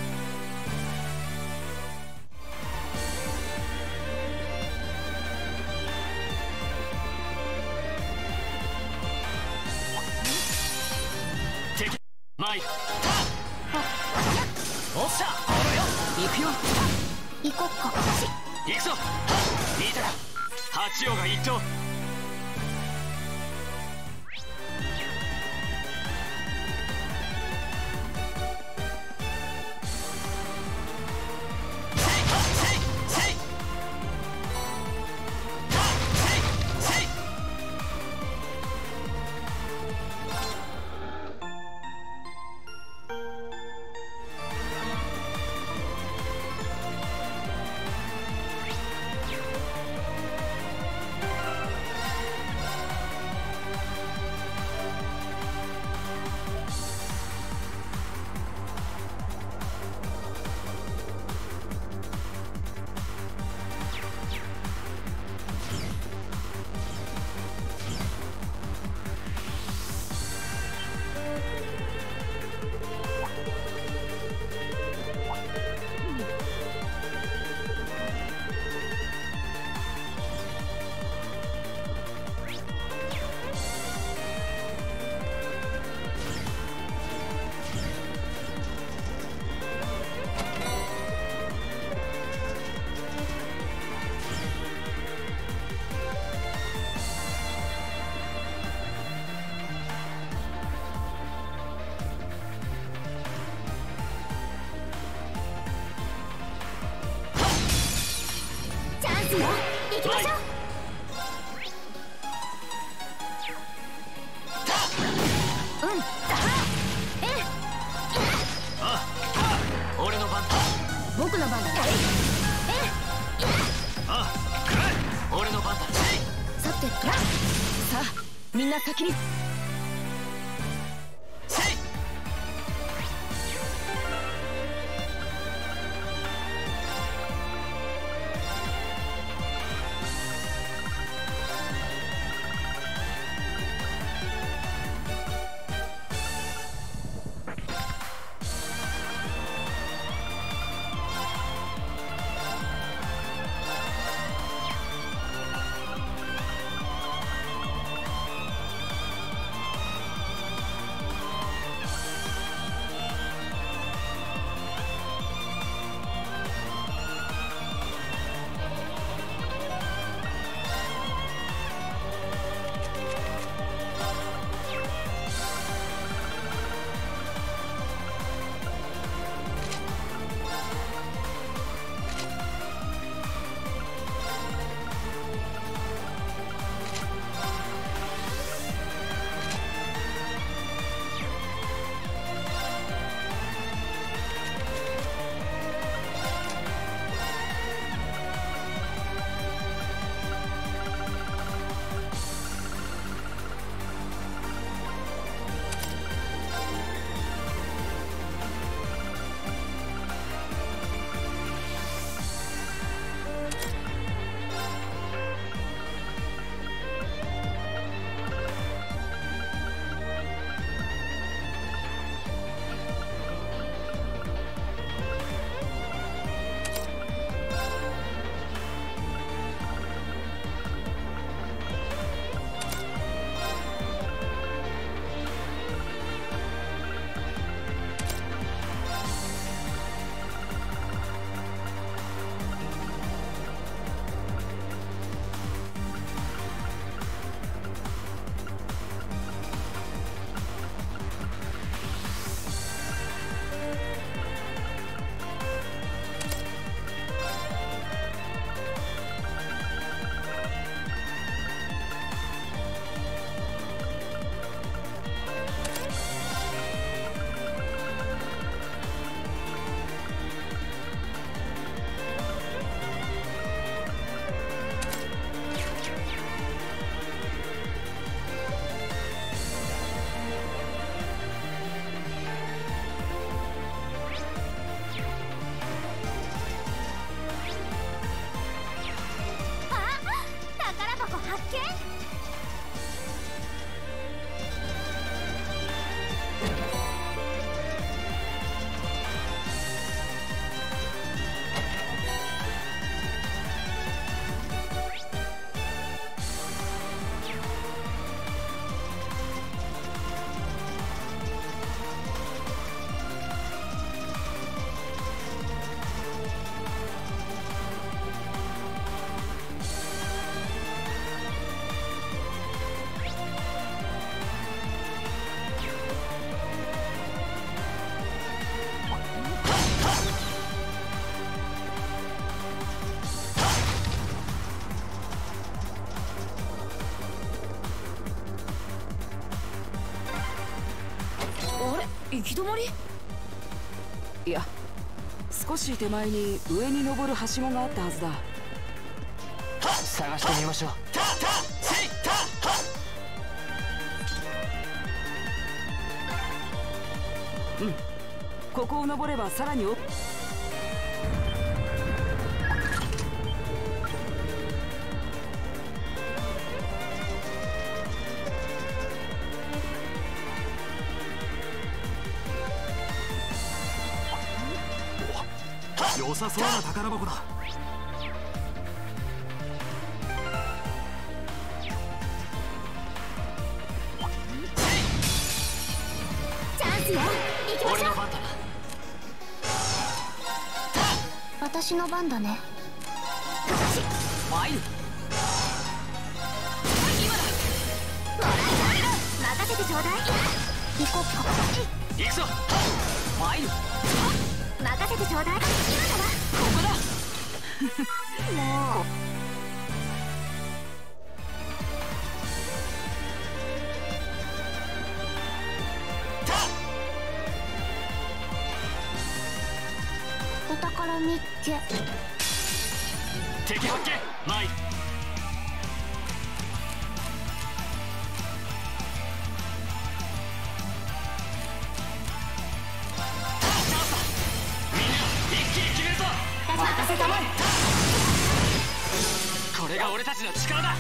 敵参る。 おっしゃ。 行くよ。 行こっか。 行くぞ。見たか。八王が言っと。 行きましょう。 俺の番だ。 僕の番だ。 俺の番だ。 さてと。 さあみんな先に。 行き止まり？ いや、少し手前に上に登るはしごがあったはずだ。 探してみましょう。 うん、ここを登ればさらに奥。 良さそうな宝箱だ。 チャンスよ、行きましょう。 私の番だね。 マイル、 任せてちょうだい。 行こっか。 行くぞ。 マイル、 任せてちょうだい。今だわ。 ここだ。 もうお宝見っけ。 敵発見。マイル。 任せたまえ。 これが俺たちの力だ。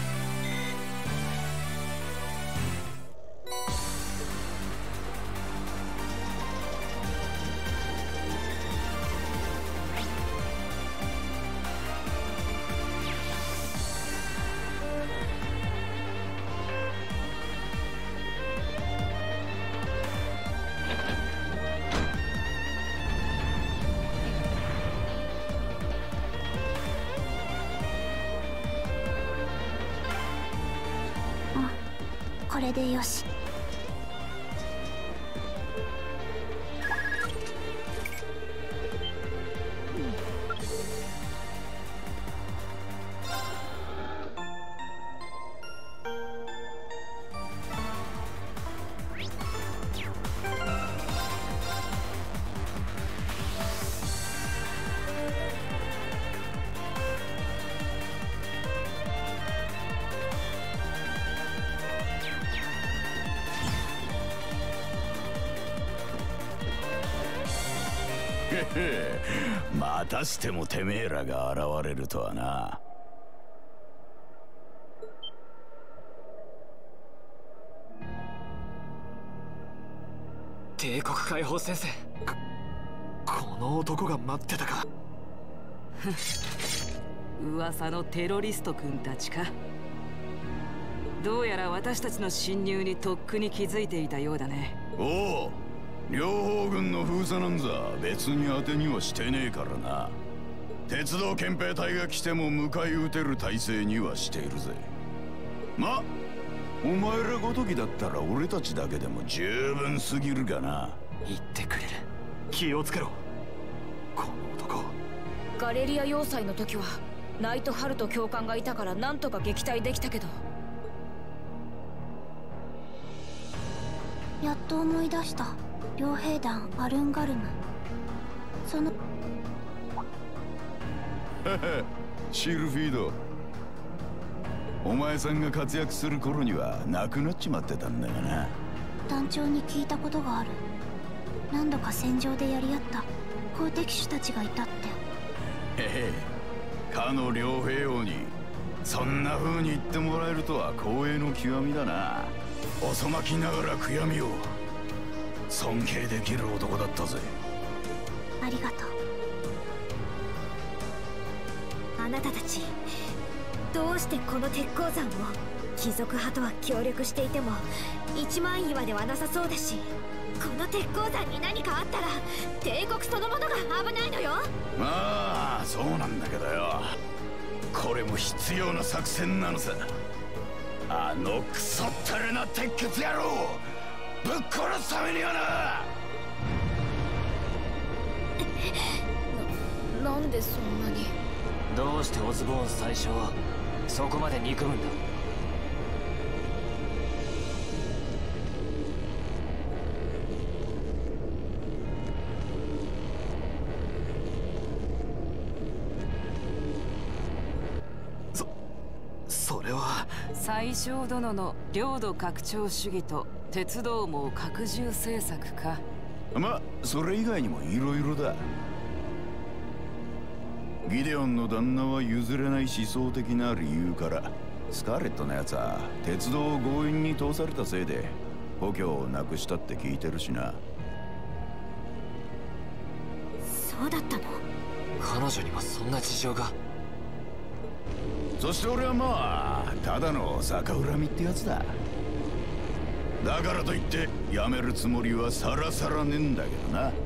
これでよし。 またしてもてめえらが現れるとはな。 帝国解放戦線。 この男が待ってたか。 噂のテロリスト君たちか。どうやら私たちの侵入にとっくに気づいていたようだね。 おう、両方軍の封鎖なんざ別に当てにはしてねえからな。鉄道憲兵隊が来ても迎え撃てる体制にはしているぜ。ま、お前らごときだったら俺たちだけでも十分すぎるがな。 言ってくれる。 気をつけろ、この男。 ガレリア要塞の時はナイトハルト教官がいたからなんとか撃退できたけど。 やっと思い出した。両兵団アルンガルム。そのシルフィード、お前さんが活躍する頃にはなくなっちまってたんだがな。 団長に聞いたことがある。何度か戦場でやり合った好敵手たちがいたって。 へへ、かの両兵王にそんな風に言ってもらえるとは光栄の極みだな。遅まきながら悔やみを。尊敬できる男だったぜ。 ありがとう。 あなたたちどうしてこの鉄鉱山を。貴族派とは協力していても一枚岩ではなさそうだし、この鉄鉱山に何かあったら帝国そのものが危ないのよ。 まあそうなんだけどよ、これも必要な作戦なのさ。あのクソったれな鉄血野郎ぶっ殺すためにはな。なんでそんなに。 どうしてオズボーン最初はそこまで憎むんだ。 宰相殿の領土拡張主義と鉄道網拡充政策か。 ま、それ以外にもいろいろだ。ギデオンの旦那は譲れない思想的な理由からスカーレットのやつは鉄道を強引に通されたせいで故郷をなくしたって聞いてるしな。 そうだったの？ 彼女にはそんな事情が。 そして俺はまあただの逆恨みってやつだ。だからといってやめるつもりはさらさらねえんだけどな。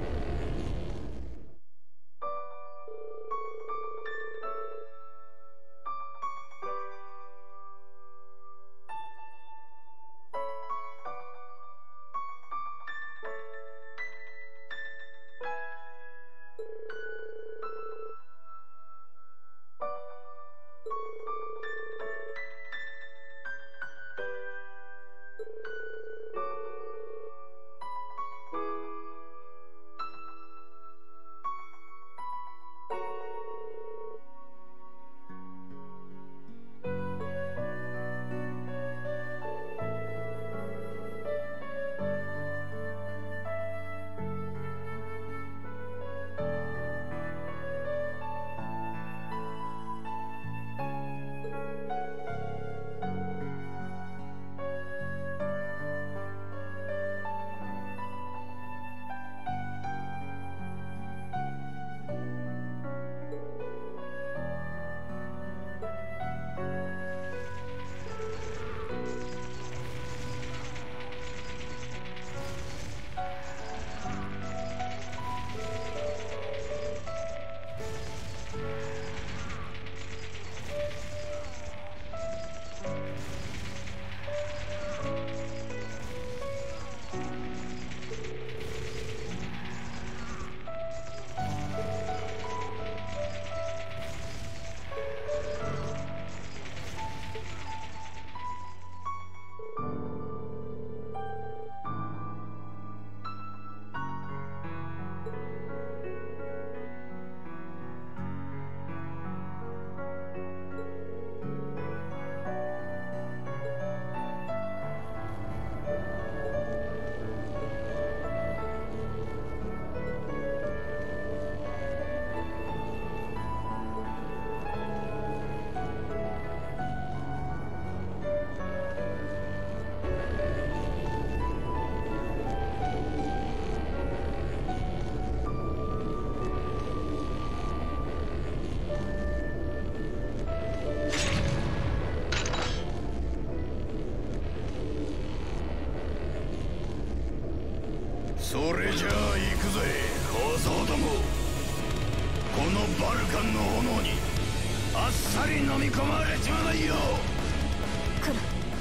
それじゃあ行くぜ小僧ども。このバルカンの炎にあっさり飲み込まれちまないよ。 来る。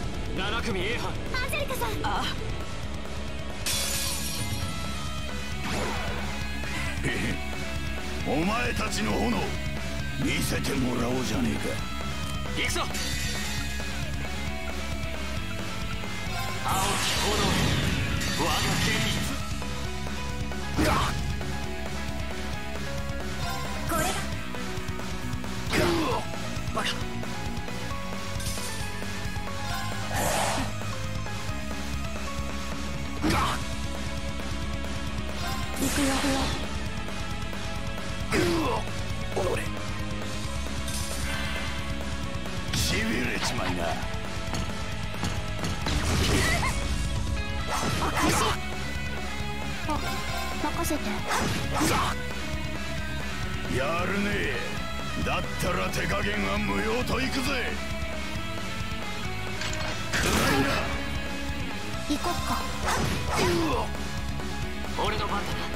7組 A 班アンジェリカさん。 あお前たちの炎見せてもらおうじゃねえか。 行くぞ。青き炎、我が剣律。 これがバカ。 行くよ。 しびれちまいな。 おかしい。任せて。 やるねえ。だったら手加減は無用といくぜ。暗いな。 行こっか。 俺の番だな。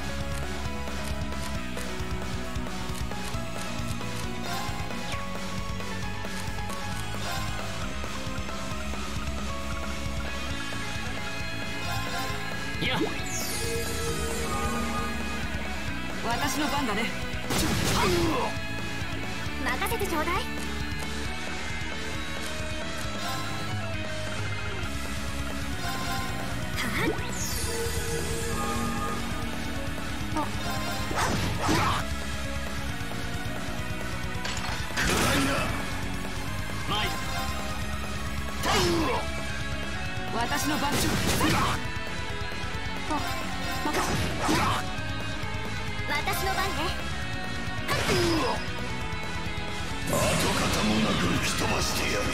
いや、 私の番だね。 任せてちょうだい。はっ。 暗いな。 前だ。 私の番長。 私の番ね。 跡形もなく吹き飛ばしてやるぜ。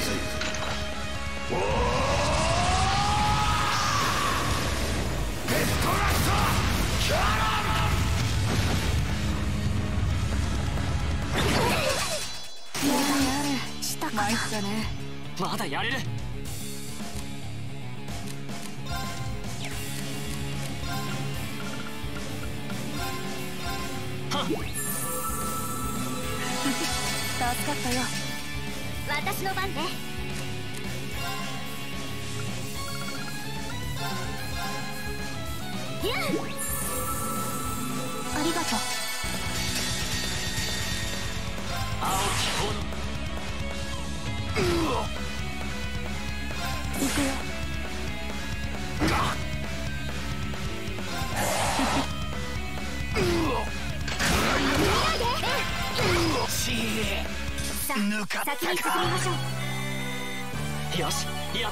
デストラクトキャラ参ったね。 まだやれる。はっ助かったよ。私の番ね。ありがとう。 青き炎。 行くよ。さあ、先に進みましょう。 よし、やっ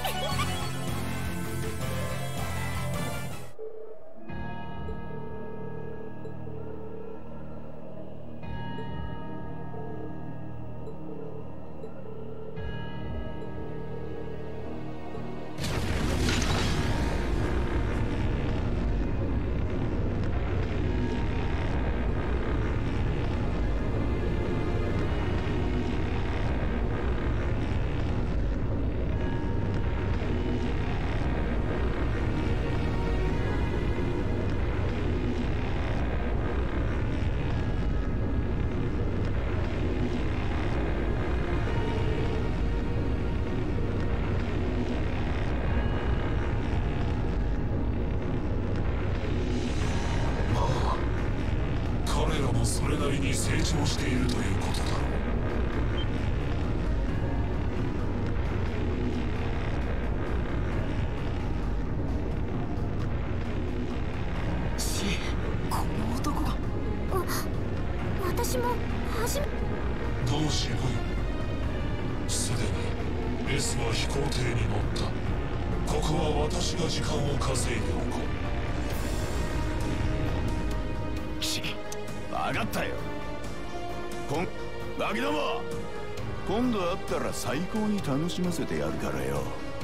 それなりに成長しているということだろう。 この男が。 私も初め。 どう渋い。すでに S は飛行艇に乗った。ここは私が時間を稼いでおこう。 分かったよ。ガキども、今度会ったら最高に楽しませてやるからよ。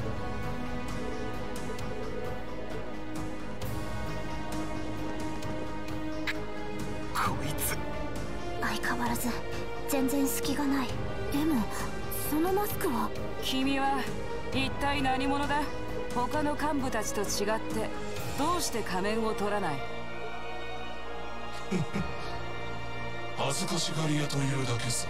こいつ相変わらず全然隙がない。でもそのマスクは。 君は一体何者だ。他の幹部たちと違ってどうして仮面を取らない。 恥ずかしがり屋というだけさ。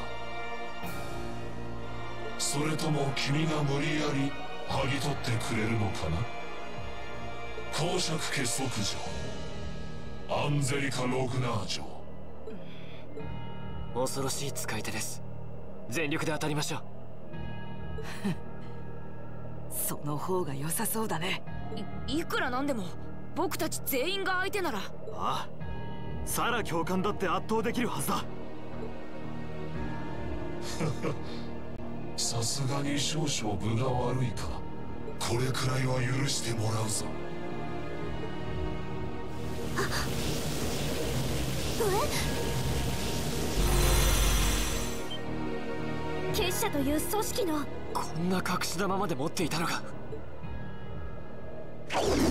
それとも君が無理やり剥ぎ取ってくれるのかな。公爵結束城アンゼリカ・ログナー城。 恐ろしい使い手です。全力で当たりましょう。 その方が良さそうだね。 いくらなんでも僕たち全員が相手なら。 ああ、サラ教官だって圧倒できるはずだ。 さすがに少々分が悪いか。これくらいは許してもらうぞ。 結社という組織の。 こんな隠し玉まで持っていたのか。 ホールス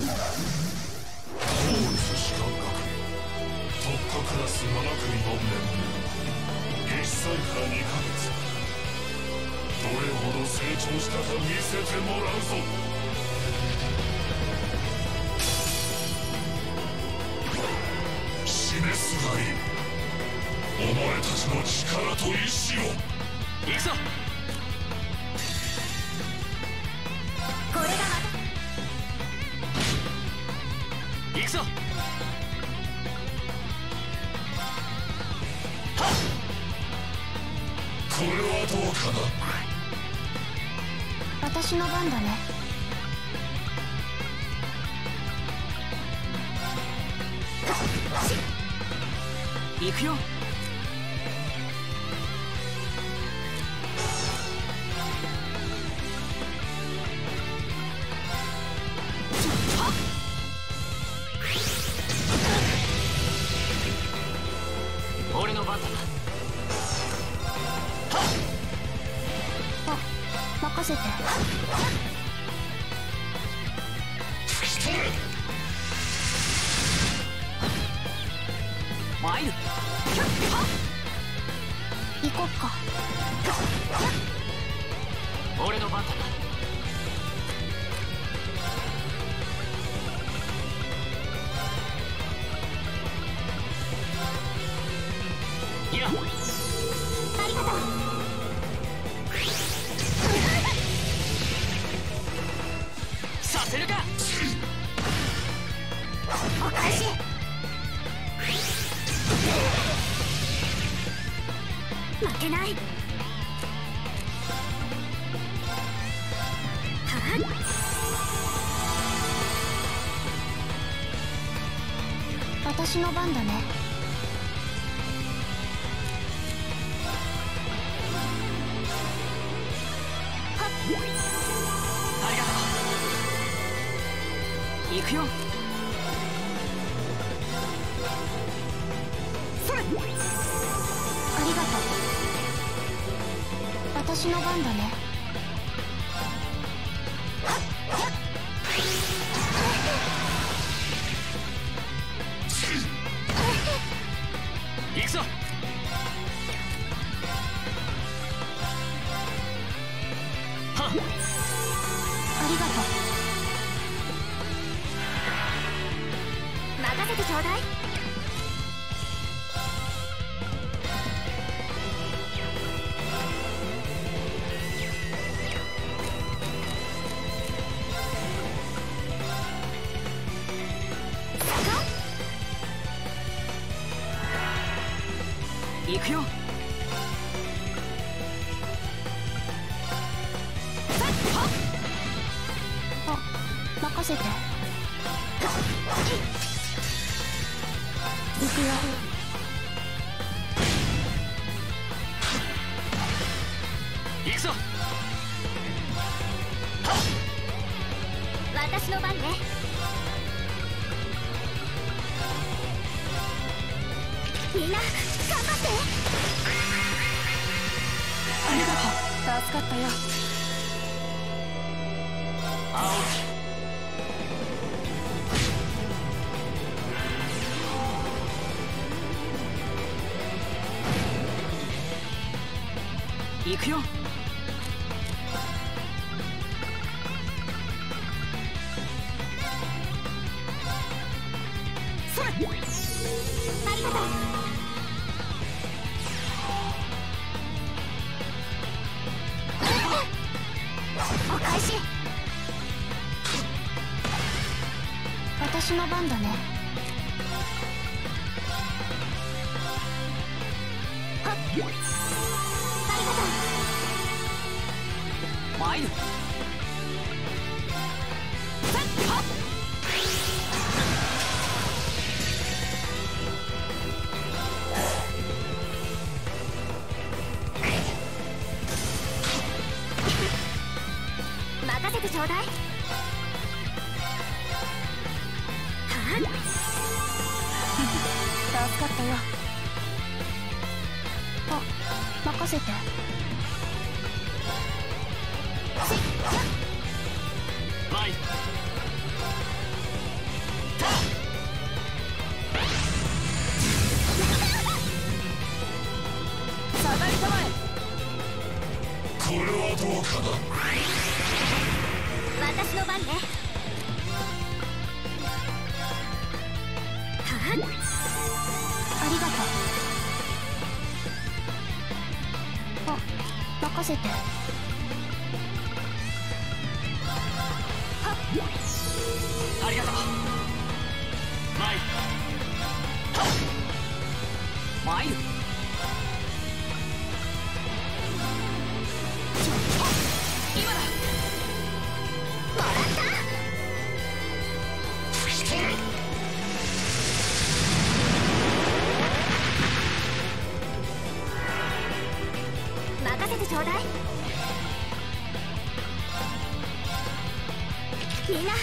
士官学特化クラス7組の面々。撃祭から2ヶ月。どれほど成長したか見せてもらうぞ。示すがいい。お前たちの力と意志を。 行くぞ。 これが行くぞ。 これはどうかな。 私の番だね。 行くよ。 せて。 参る。 行こっか。 俺の番だ。いや、ありがとう。 させるか。 お返し。負けない。私の番だね。 ありがとう。行くよ。それ。ありがとう。私の番だね。 行くぞ。はっ。ありがとう。任せてちょうだい。 行くよ。 あ、任せて。行くよ。 行くぞ。 私の番ね。みんな頑張って。 ありがとう。助かったよ。 青木。行くよ。それ。ありがとう。 お返し。私の番だね。はっ。ありがとう。 参る。 任せてちょうだい。はっ。 助かったよ。 あ、任せて。 参る。 下がりたまえ。 これはどうかな。 私の番ね。はっ。ありがとう。あ、任せて。はっ。 ありがとう。参る。参る。今だ。 もらった。任せてちょうだい。みんな頑張って。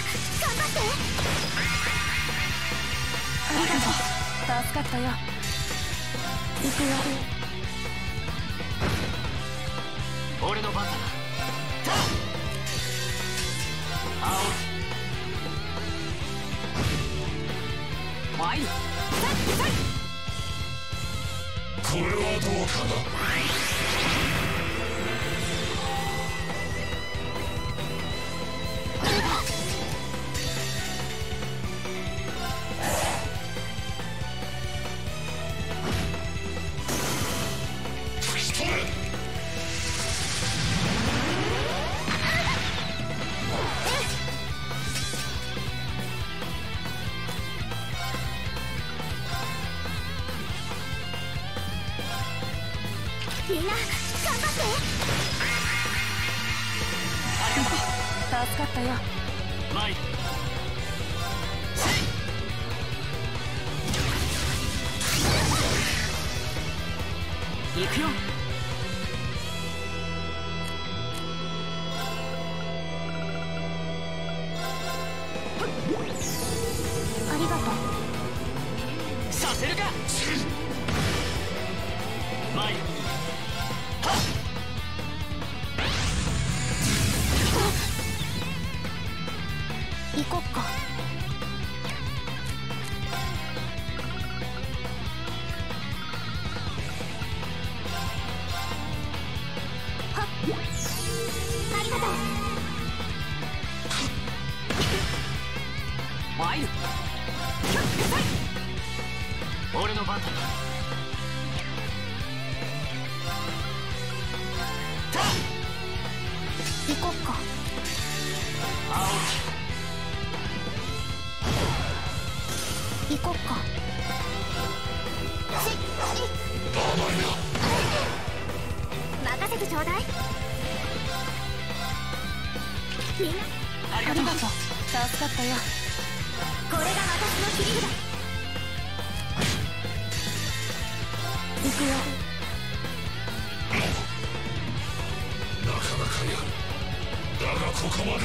ありがとう。助かったよ。 行くよ。 俺の番だな。 ワイルこれはどうかな。 みんな頑張って。 助かったよ。 マイ行くよ。 ありがとう。 させるか。マイ行こっか。はっ、ありがとう。 ワイル俺の番だ。 行こっか。行こっか。任せてちょうだい。みんなありがとう。助かったよ。 これが私の切り札。行くよ。 なかなかやる。だがここまでだ。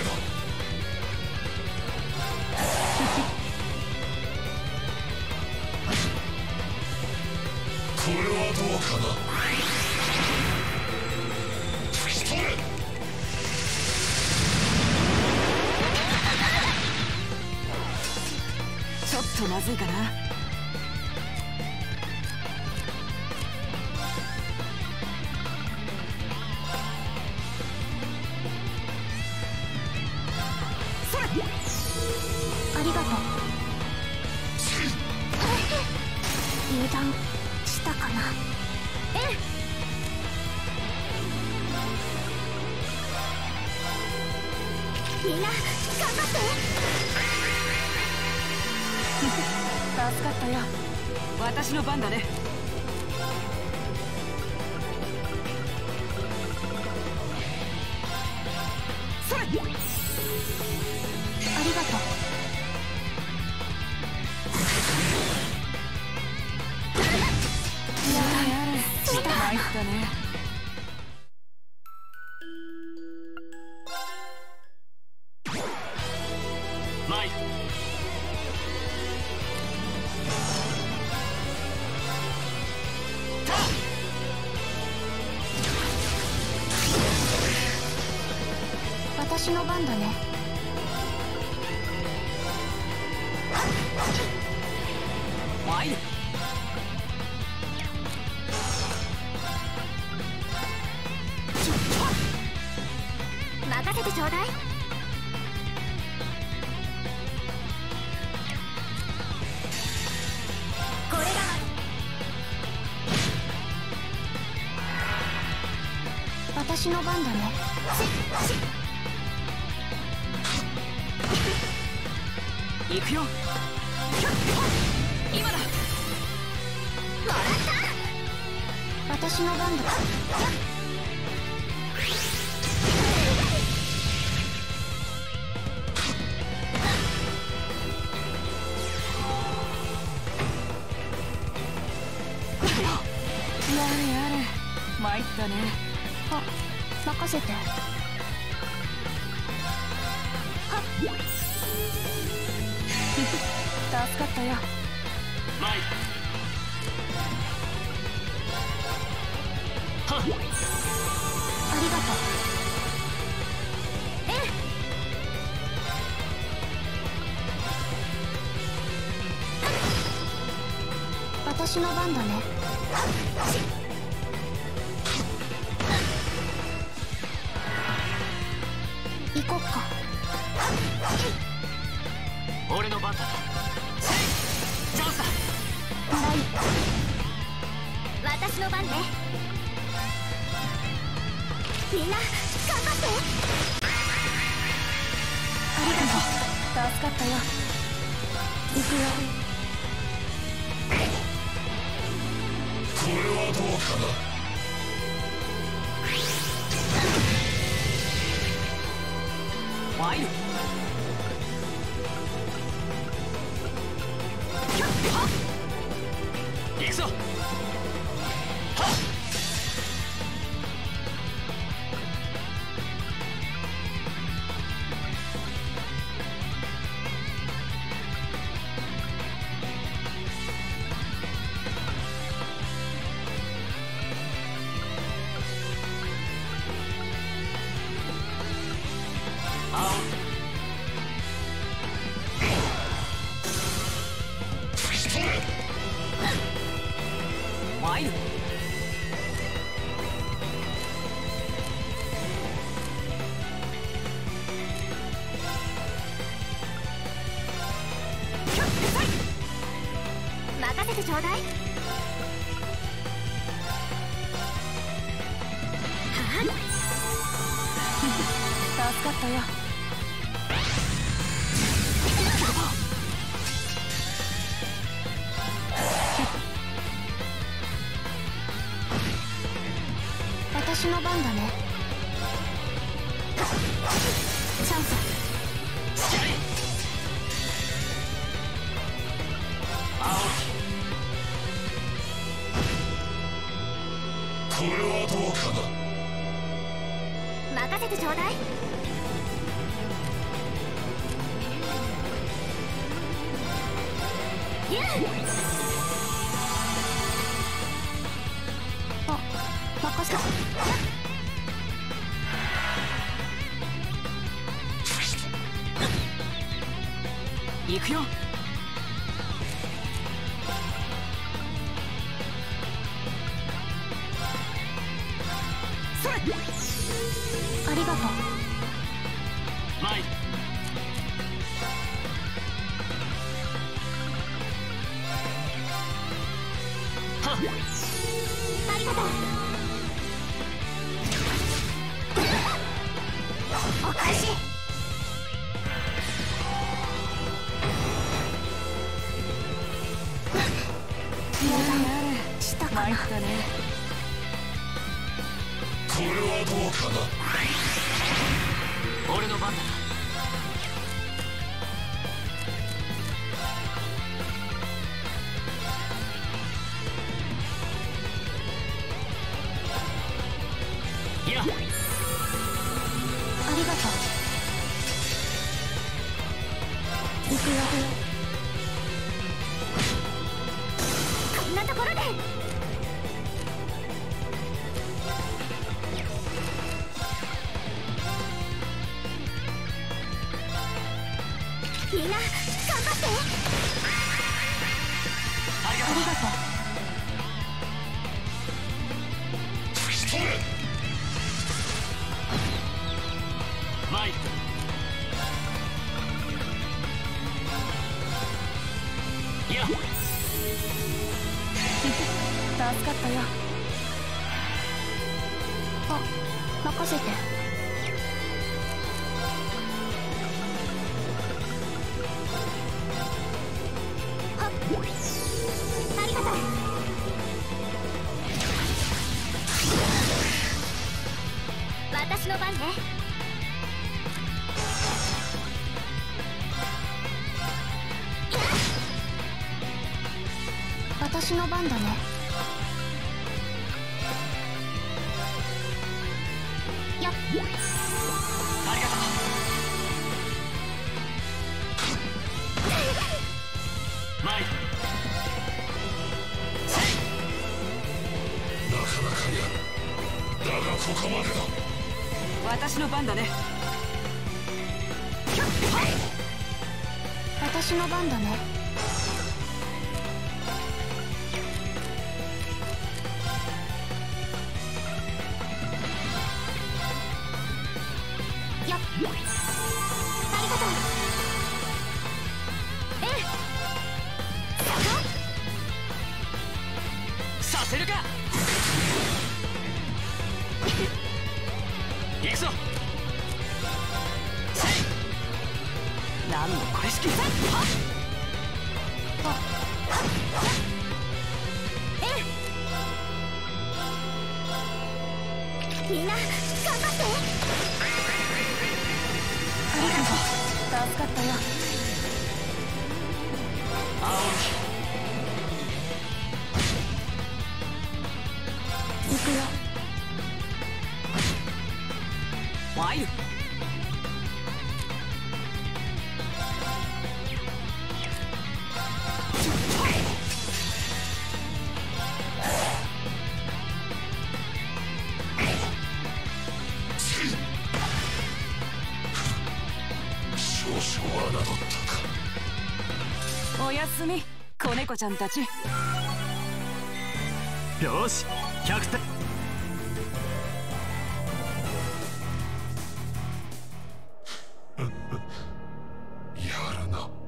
これはどうかな。吹き飛べ。 ちょっとまずいかな。それ。 ありがとう。油断したかな。みんな頑張って。 助かったよ。私の番だね。それ。ありがとう。 参ったね。 マイ私の番だね。 ワイル任せてちょうだい。これが私の番だね。 行くよ。今だ。 もらった。私の番だ。 やれやれ、参ったね。 あ、任せて。はっ助かったよ。 マイはっ、 ありがとう。 私の番だね。行こっか。 俺の番だ。チャンスだ。 はい、私の番ね。みんな頑張って。ありがとう、助かったよ。行くよ。 これはどうかな。 ワイル行くぞ。ワイル任せてちょうだい。助かったよ。私の番だね。チャンス。 これはどうかな。 任せてちょうだい。ユン。あ、任せた。 行くよ。それ。 ありがとう。 マイはっ、 ありがとう。お返し。したかな。 参ったね。 これはどうかな。 俺の番だ。いや、 ありがとう。行くよ。こんなところで。みんな頑張って。 ありがとう。マイいや、 助かったよ。あ、任せて。ありがとう。私の番ね。私の番だね。やっ、 ありがとう。マイなかなかやる。だがここまでだ。 私の番だね。 私の番だね。 せるか。行くぞ。 何のこれしき。 みんな頑張って。 ありがとう。助かったよ。 青木行くよ。ワイル。おやすみ、子猫ちゃんたち。 よし、100点。 やるな。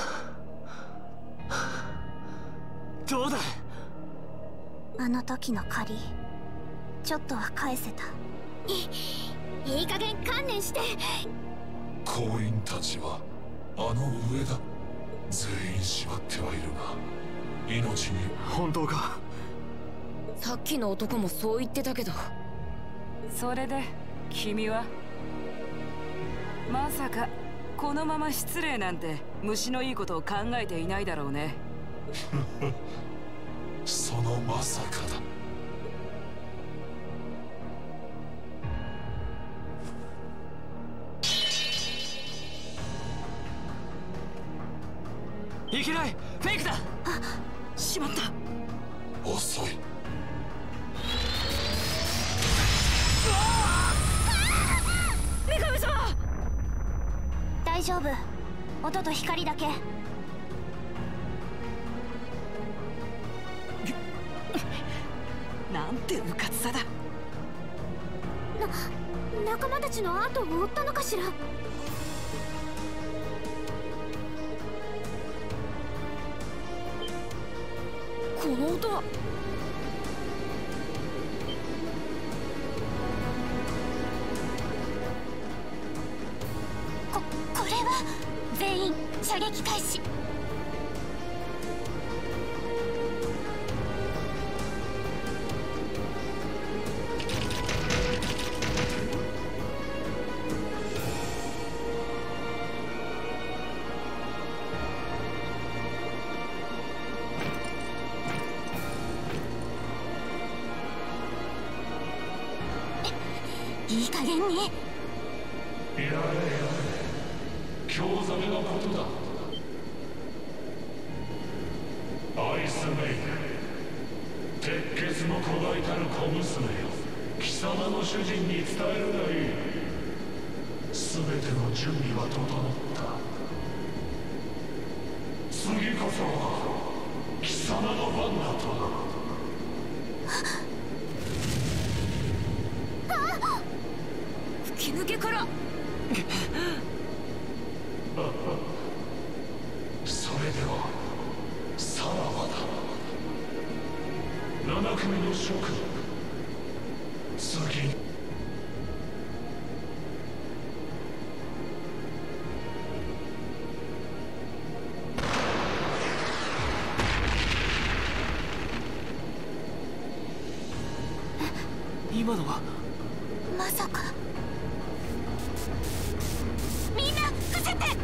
どうだ。 あの時の借りちょっとは返せた。いい加減観念して。 行員たちはあの上だ。全員縛ってはいるが命に。 本当か。 さっきの男もそう言ってたけど。 それで君はまさかこのまま失礼なんて虫のいいことを考えていないだろうね。 そのまさかだ。 いけない。フェイクだ。 しまった。 遅い。 女神様。大丈夫。音と光だけ。 なんてうかつさだ。 仲間たちの後を追ったのかしら。 この音は。 これは全員射撃開始。いい加減に。 やれやれ、興ざめのことだ。アイスメイク、鉄血の子がいたる小娘よ、貴様の主人に伝えるがいい。全ての準備は整った。次こそは貴様の番だとな。 吹き抜けから。 それではさらばだ。7組の諸君、次。 今のはまさか。みんな伏せて。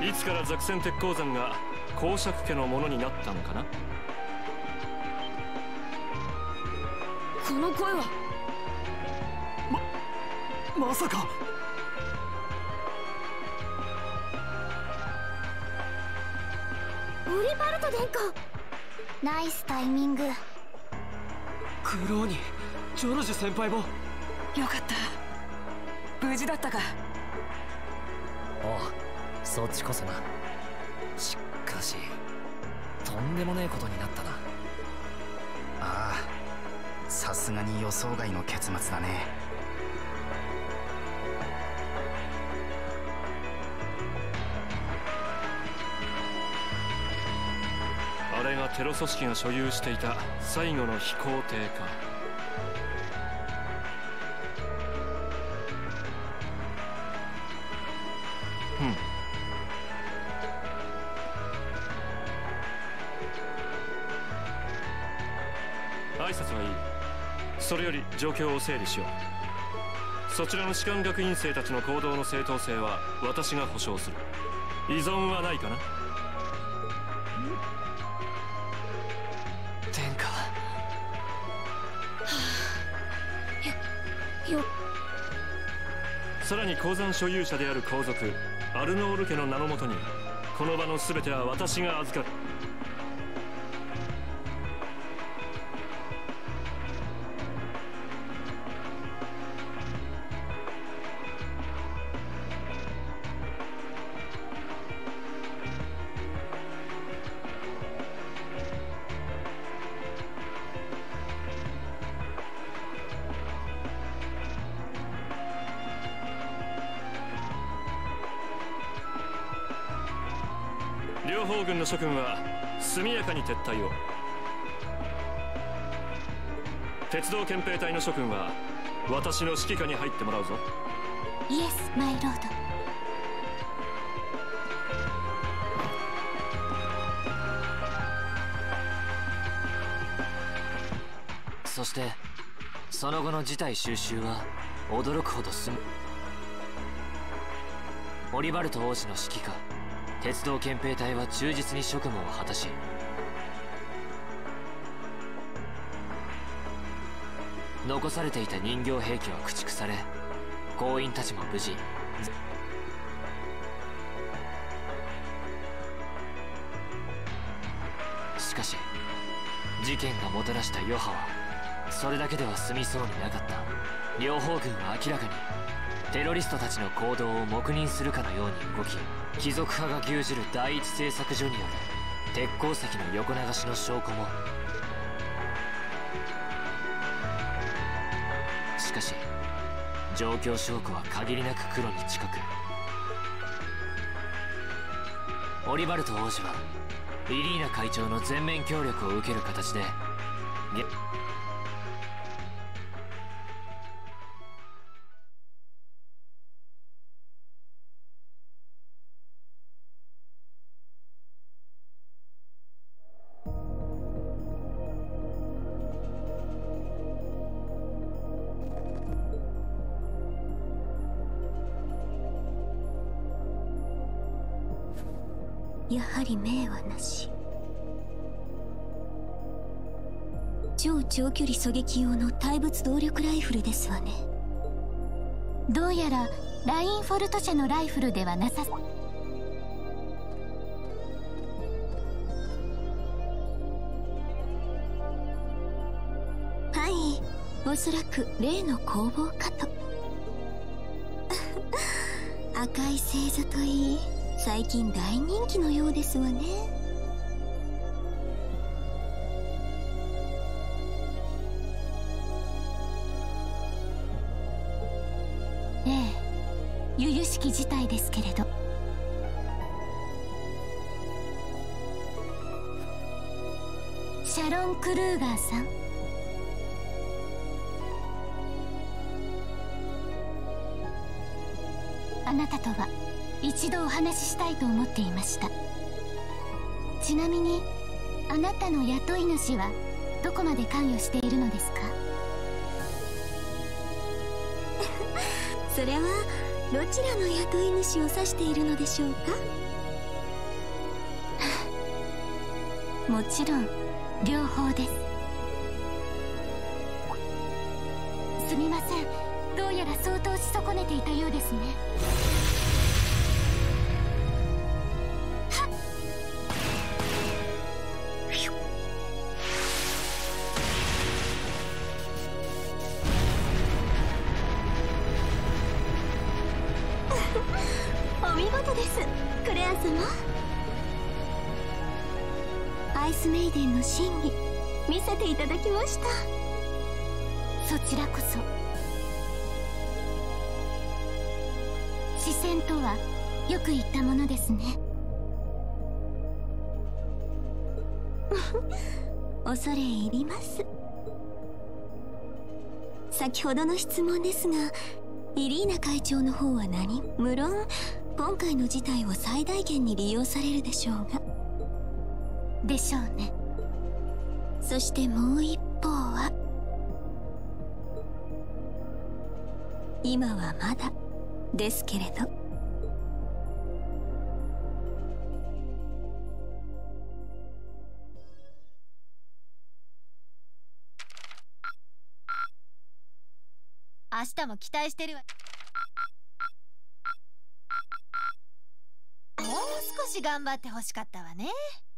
いつからザクセン鉄鉱山が公爵家のものになったのかな。 この声はまさか。 オリバルト殿下、ナイスタイミング。 クローニ、ジョルジュ先輩も。 よかった、無事だったか。 おう、そっちこそな。しかしとんでもねえことになったな。 ああ、さすがに予想外の結末だね。 あれがテロ組織が所有していた最後の飛行艇か。挨拶はいい。それより状況を整理しよう。そちらの士官学院生たちの行動の正当性は私が保証する。依存はないかな。 殿下。 さらに鉱山所有者である皇族アルノール家の名のもとにこの場の全ては私が預かる。両方軍の諸君は速やかに撤退を。鉄道憲兵隊の諸君は私の指揮下に入ってもらうぞ。 イエスマイロード。 そしてその後の事態収拾は驚くほど進む。オリバルト王子の指揮下、鉄道憲兵隊は忠実に職務を果たし、残されていた人形兵器は駆逐され、工員たちも無事。しかし事件がもたらした余波はそれだけでは済みそうになかった。両方軍は明らかにテロリストたちの行動を黙認するかのように動き、貴族派が牛耳る第一製作所による鉄鉱石の横流しの証拠も。しかし状況証拠は限りなく黒に近く、オリバルト王子はイリーナ会長の全面協力を受ける形でやはり命はなし。超長距離狙撃用の対物動力ライフルですわね。 どうやらラインフォルト社のライフルではなさ。 はい、おそらく例の工房かと。赤い星座といい、最近大人気のようですわね。 ええ、由々しき事態ですけれど。シャロン・クルーガーさん、あなたとは一度お話ししたいと思っていました。ちなみにあなたの雇い主はどこまで関与しているのですか？ それはどちらの雇い主を指しているのでしょうか？ もちろん両方です。すみません、どうやら相当し損ねていたようですね。 お見事です、クレア様。アイスメイデンの真偽見せていただきました。 そちらこそ。視線とはよく言ったものですね。 恐れ入ります。先ほどの質問ですが、イリーナ会長の方は無論今回の事態を最大限に利用されるでしょうが。 でしょうね。 そしてもう一方は、今はまだですけれど。 明日も期待してるわ。もう少し頑張ってほしかったわね。